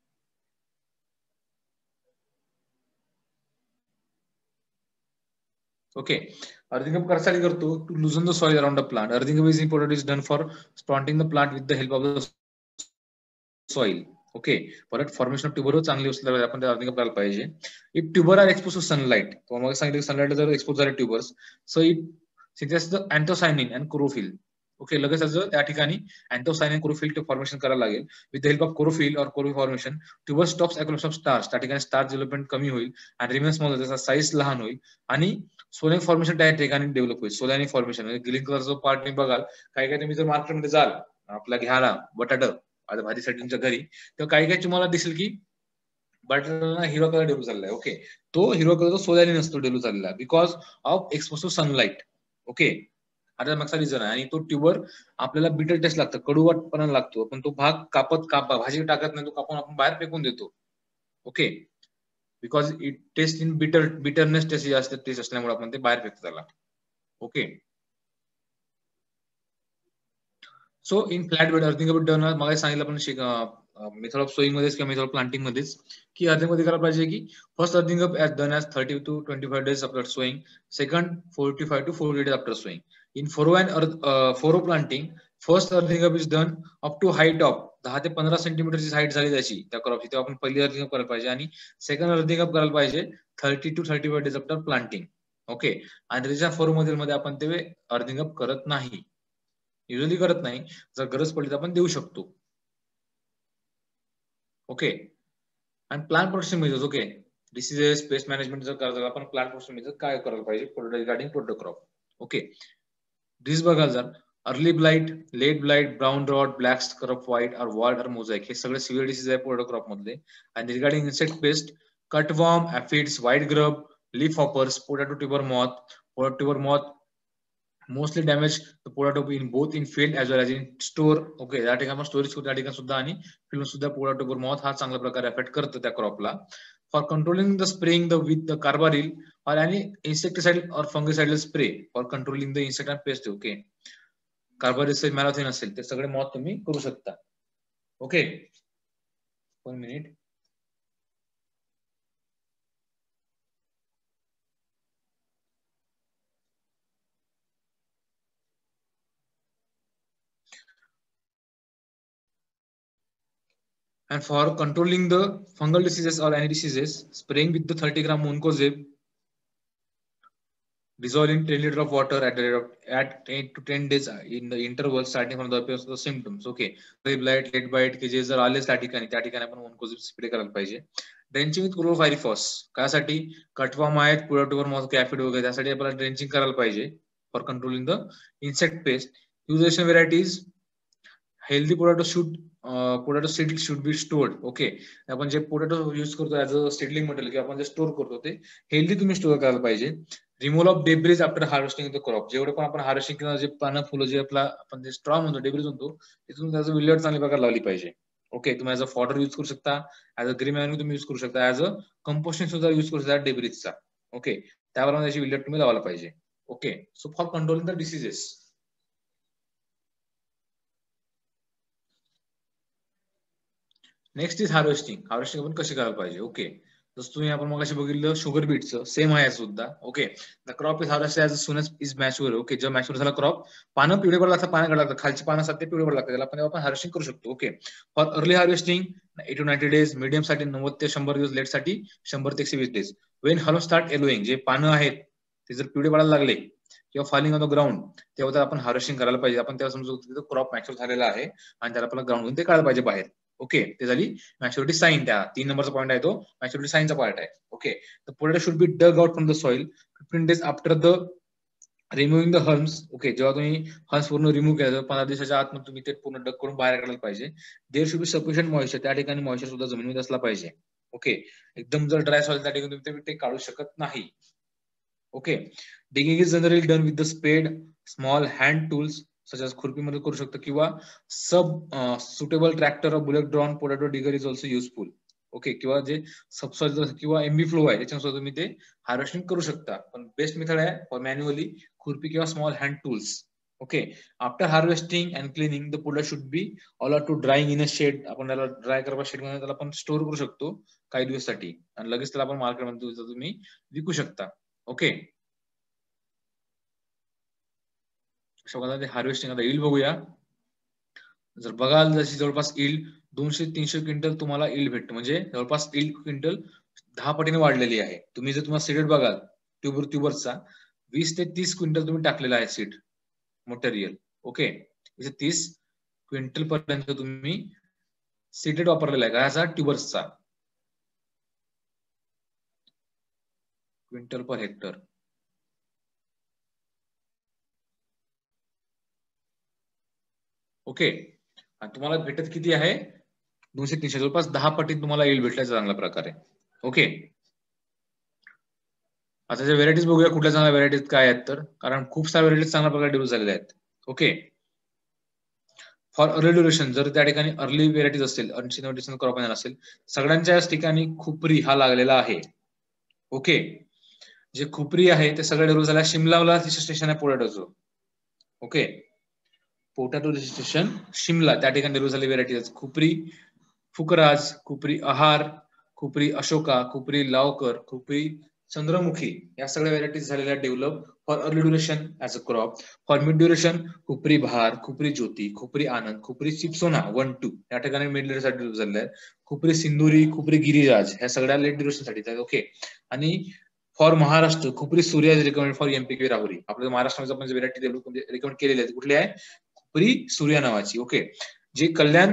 Okay, earthing कशासाठी करतो, to loosen the soil around the plant. Earthing is important is done for standing the plant with the help of the soil. Okay, परत फॉर्मेशन ऑफ ट्युबर चांगली असल्यावर आपण त्या अर्थिंग करायला पाहिजे. If tuber are expose to sunlight, तो मग सांगितलं सनलाइट जर एक्सपोज झाले tubers, so it synthesis the anthocyanin and chlorophyll. Okay, लगेच त्या ठिकाणी अँथोसायनिन क्लोरोफिल फॉर्मेशन करायला लागेल. With the help of chlorophyll और chlorophyll formation tuber stops a collapse of starch. त्या ठिकाणी स्टार्च डेव्हलपमेंट कमी होईल आणि रिमेन स्मॉल, त्याचा साईज लहान होईल आणि सोलॅनिक फॉर्मेशन त्या ठिकाणी डेव्हलप होईल. सोलॅनिक फॉर्मेशन म्हणजे ग्रीन कलरचा पार्ट तुम्ही बघाल, काही काही तुम्ही जर मार्केटमध्ये जाल आपल्या घ्यायला बटाटा भाजीसाठी तुमच्या घरी, तर काही काही तुम्हाला दिसेल की बटाटा हिरवा कलर डेव्हलप झालेला आहे. ओके, तो हिरवा कलर सोलॅनिन असतो डेव्हलप झालेला because of expose to sunlight. Okay, आता मागचा रिझन आहे. आणि तो ट्युबर आपल्याला बिटर टेस्ट लागतं, कडूवाटपणा लागतो, पण तो भाग भाजी टाकत नाही, तो कापून आपण बाहेर फेकून देतो. Okay, because it taste in bitterness taste असल्यामुळे आपण ते बाहेर फेकतो त्याला. Okay, so in flat bed earthing bed मला सांगितलं आपण मेथड ऑफ सोईंग मध्येच किंवा मेथड ऑफ प्लांटिंग मध्येच की अर्थिंग मध्ये करायला पाहिजे की first earthing up is done as 30 to 25 days after sowing, second 45 to 40 days after sowing. In furrow planting first earthing up is done up to height of 10 ते 15 सेंटीमीटरची हाईट झाली त्याची त्या क्रॉपची, तेव्हा आपण पहिली अर्थिंग अप करायला पाहिजे. आणि सेकंड अर्थिंग अप करायला पाहिजे 30 to 35 days after planting. Okay, आणि त्याच्या फोरो मध्ये आपण ते अर्थिंग अप करत नाही, युजली करत नाही. जर गरज पडली तर आपण देऊ शकतो. ओके, आणि plant protection measures. Okay, diseases pest management जर करायचं आपण प्लांट प्रोटेक्शन मेजर काय करायला पाहिजे रिगार्डिंग प्रोडक्ट क्रॉप. ओके, डिस बघाल जर early blight, late blight, brown rot, black scurf white or wilt or mosaic हे सगळे सिव्हिअर डिसीज आहे प्रोडक्ट क्रॉप मधले. आणि regarding insect pest cutworm, aphids, white grub, leaf hoppers, potato tuber moth mostly damage potato in both in field as well as in store. Okay, त्या ठिकाणी स्टोरेज त्या ठिकाणी सुद्धा आणि फील्ड सुद्धा पोटॅटो मॉथ हा चांगल्या प्रकारे अफेक्ट करतो त्या क्रॉपला. For controlling the spraying the with the carbaryl or any insecticide or fungicidal spray for controlling the insect and pest. Okay, carbaryl malathion असेल ते सगळे मॉथ तुम्ही करू शकता. Okay, 1 minute. And for controlling the fungal diseases or any diseases, spraying with the 30 gram Muncozeb dissolved in 10 liter of water at 8 to 10 days in the interval starting from the appearance of the symptoms. Okay, blight, late bite के जे जर आलेच त्या ठिकाणी आपण Muncozeb स्प्रे करायला पाहिजे. ड्रेंचिंग विथ क्लोरोफायरिफॉस कासाठी कटवाम आहेत, पुढाटोवर मॉथ कॅफिड वगैरे त्यासाठी आपल्याला ड्रेंचिंग करायला पाहिजे for controlling the insect pest. Usage varieties healthy potato seed should be stored. Okay, आपण जे पोटॅटो यूज करतो ऍज अ सीडलिंग मटेरियल किंवा आपण जे स्टोर करतो ते हेल्दी तुम्ही स्टोर करायला पाहिजे. Removal of debris after harvesting the crop. जेवढे पण आपण हार्वेस्टिंग किंवा जे पानं फुलं जे आपण जे स्ट्रॉ म्हणतो डेब्रिज म्हणतो तिथून त्याचं विल्हेवाट चांगल्या प्रकारे लावली पाहिजे. ओके, तुम्ही ऍज अ फॉडर यूज करू शकता, ऍज अ ग्रीन मॅन्युअर तुम्ही यूज करू शकता, ऍज अ कंपोस्टिंग सुद्धा यूज करू शकता डेब्रिजचा. ओके, त्यावर त्याची विल्हेवाट तुम्ही लावायला पाहिजे. Okay, so for controlling the diseases. Next is harvesting. Harvesting आपण कशी करायला पाहिजे. ओके, जसं तुम्ही आपण मगाशी बघितलं शुगर बीटचं सेम आहे सुद्धा. Okay, the crop is harvested as soon as is mature. Okay, जेव्हा मॅच्युअर झाला क्रॉप पानं पिवळे पडला लागतात, पानं लागतात, खालची पानं असतात ते पिवळे पडला लागतात, त्याला आपण हार्वेस्टिंग करू शकतो. Okay, for early harvesting 80 to 90 days, medium साठी 90 ते 100 दिवस, लेट साठी 100 ते 120 days. वेन हॅलो स्टार्ट येलोईंग, जे पानं आहेत ते जर पिवळे पडायला लागले किंवा फॉलिंग ऑन द ग्राउंड, तेव्हा तर आपण हार्वेस्टिंग करायला पाहिजे. आपण तेव्हा समजू तिथं क्रॉप मॅच्युअर झालेला आहे आणि त्याला आपल्याला ग्राउंडून ते काढायला पाहिजे बाहेर. ओके, ते झाली मॅच्युरिटी साईन. त्या 3 नंबरचा पॉईंट आहे तो मॅच्युरिटी साईनचा पार्ट आहे. Okay, the potato should be dug out from the soil 15 days after the removing the haulms. Okay, जेव्हा तुम्ही हर्म्स पूर्ण रिमूव्ह केलं 15 दिवसाच्या आत तुम्ही ते पूर्ण डग करून बाहेर काढायला पाहिजे. There should be sufficient moisture, त्या ठिकाणी मॉइश्चर सुद्धा जमिनीमध्ये असला पाहिजे. ओके, एकदम जर ड्राय सॉइल त्या ठिकाणी तुम्ही ते काढू शकत नाही. Okay, digging is generally done with the spade, small hand tools such as खुरपीमध्ये करू शकतो किंवा सब suitable tractor of bullock drawn potato digger is also useful. Okay, किंवा जे सबसॉइल किंवा एमबी फ्लो आहे त्याच्यानुसार तुम्ही ते हार्वेस्टिंग करू शकता. पण बेस्ट मेथड आहे फॉर मॅन्युअली खुरपी किंवा small hand tools. Okay, after harvesting and cleaning the potato should be all to drying in a shade. आपण त्याला ड्राय करवा शेड मध्ये त्याला आपण स्टोअर करू शकतो काही दिवसासाठी आणि लगेच त्याला आपण मार्केटमध्ये तुम्ही विकू शकता. ओके, हार्वेस्टिंग आता इल्ड बघूया. जर बघाल जशी जवळपास इल्ड 200-300 क्विंटल तुम्हाला इल्ड भेटतो, म्हणजे जवळपास इल्ड क्विंटल 10 पटीने वाढलेली आहे. तुम्ही जर तुम्हाला सीडेड बघाल ट्युबरचा 20 ते 30 क्विंटल तुम्ही टाकलेला आहे सीड मटेरियल. ओके, 30 क्विंटल पर्यंत तुम्ही सीडेड वापरलेला आहे घराचा ट्युबर्सचा क्विंटल पर हेक्टर. ओके, आणि तुम्हाला भेटत किती आहे 200-300, जवळपास 10 पटीत तुम्हाला येईल भेटल्याचं चांगल्या प्रकारे. ओके, आता जे व्हेरायटीज बघूया कुठल्या चांगल्या व्हेरायटीज काय आहेत, तर कारण खूप साऱ्या व्हेरायटीज चांगल्या प्रकारे डेव्हलप झालेल्या आहेत. ओके, फॉर अर्ली ड्युरेशन जर त्या ठिकाणी अर्ली व्हेरायटीज असेल, अनसिनेटिव्ह क्रॉप असेल, सगळ्यांच्याच ठिकाणी खुपरी हा लागलेला आहे. ओके, जे खुपरी आहे ते सगळं डेव्हलप झालं. शिमलाला रजिस्ट्रेशन आहे पोटॅटोचं. ओके, पोटॅटो रजिस्ट्रेशन शिमला त्या ठिकाणी डेव्हलप झालेली व्हेरायटीज खुपरी फुकराज, खुपरी आहार, खुपरी अशोका, खुपरी लावकर, खुपरी चंद्रमुखी या सगळ्या व्हेरायटीज झालेल्या develop for early duration as a crop. For mid duration Kufri Bahar, Kufri ज्योती, खुपरी आनंद, खुपरी चिप्सोना 1-2 या ठिकाणी मिड ड्युरेशन साठी डेव्हलप झालेल्या आहेत. खुपरी सिंदुरी, खुपरी गिरिराज ह्या सगळ्या लेट ड्युरेशन साठी. ओके, आणि for Maharashtra Kufri Surya recommend for MPK Rahuri. आपल्या महाराष्ट्रामध्ये आपण व्हेरायटी डेव्हलप रिकमेंड केलेली आहे कुठली आहे, खुपरी सूर्या नावाची. ओके, जे कल्याण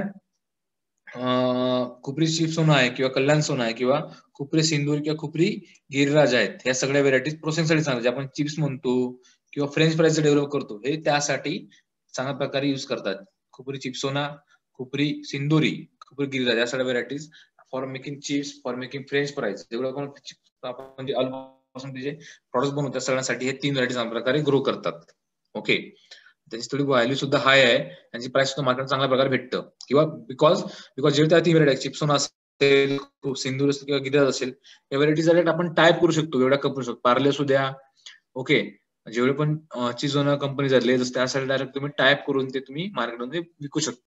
खुपरी चिप सोना आहे किंवा कल्याण सोना आहे किंवा खुपरी सिंदूर किंवा खुपरी गिरिराज आहेत, ह्या सगळ्या व्हेरायटीज प्रोसेसिंग साठी चांगल्या, आपण चिप्स म्हणतो किंवा फ्रेंच फ्राईज डेव्हलप करतो, हे त्यासाठी चांगल्या प्रकारे युज करतात. खुपरी चिप्सोना, खुपरी सिंदुरी, खुपरी गिरिराज या सगळ्या varieties for making chips, for making French fries, जेवढं आपण जे प्रॉडक्ट बनवतो त्या सगळ्यांसाठी हे 3 व्हेरायटीज चांगल्या प्रकारे ग्रो करतात. ओके, त्याची थोडी व्हॅल्यू सुद्धा हाय आहे, त्यांची प्राइस सुद्धा मार्केट चांगल्या प्रकारे भेटतं. किंवा बिकॉज जेव्हा त्या 3 व्हेरायटी चिप्सोना असेल, सिंदूर असेल किंवा गिरिराज असेल, या व्हेरायटीज आपण टाईप करू शकतो, एवढ्या करू शकतो. पार्ले असू द्या, ओके, जेवढे पण चिझोना कंपनी झाले त्यासाठी डायरेक्ट तुम्ही टाईप करून ते तुम्ही मार्केटमध्ये विकू शकता.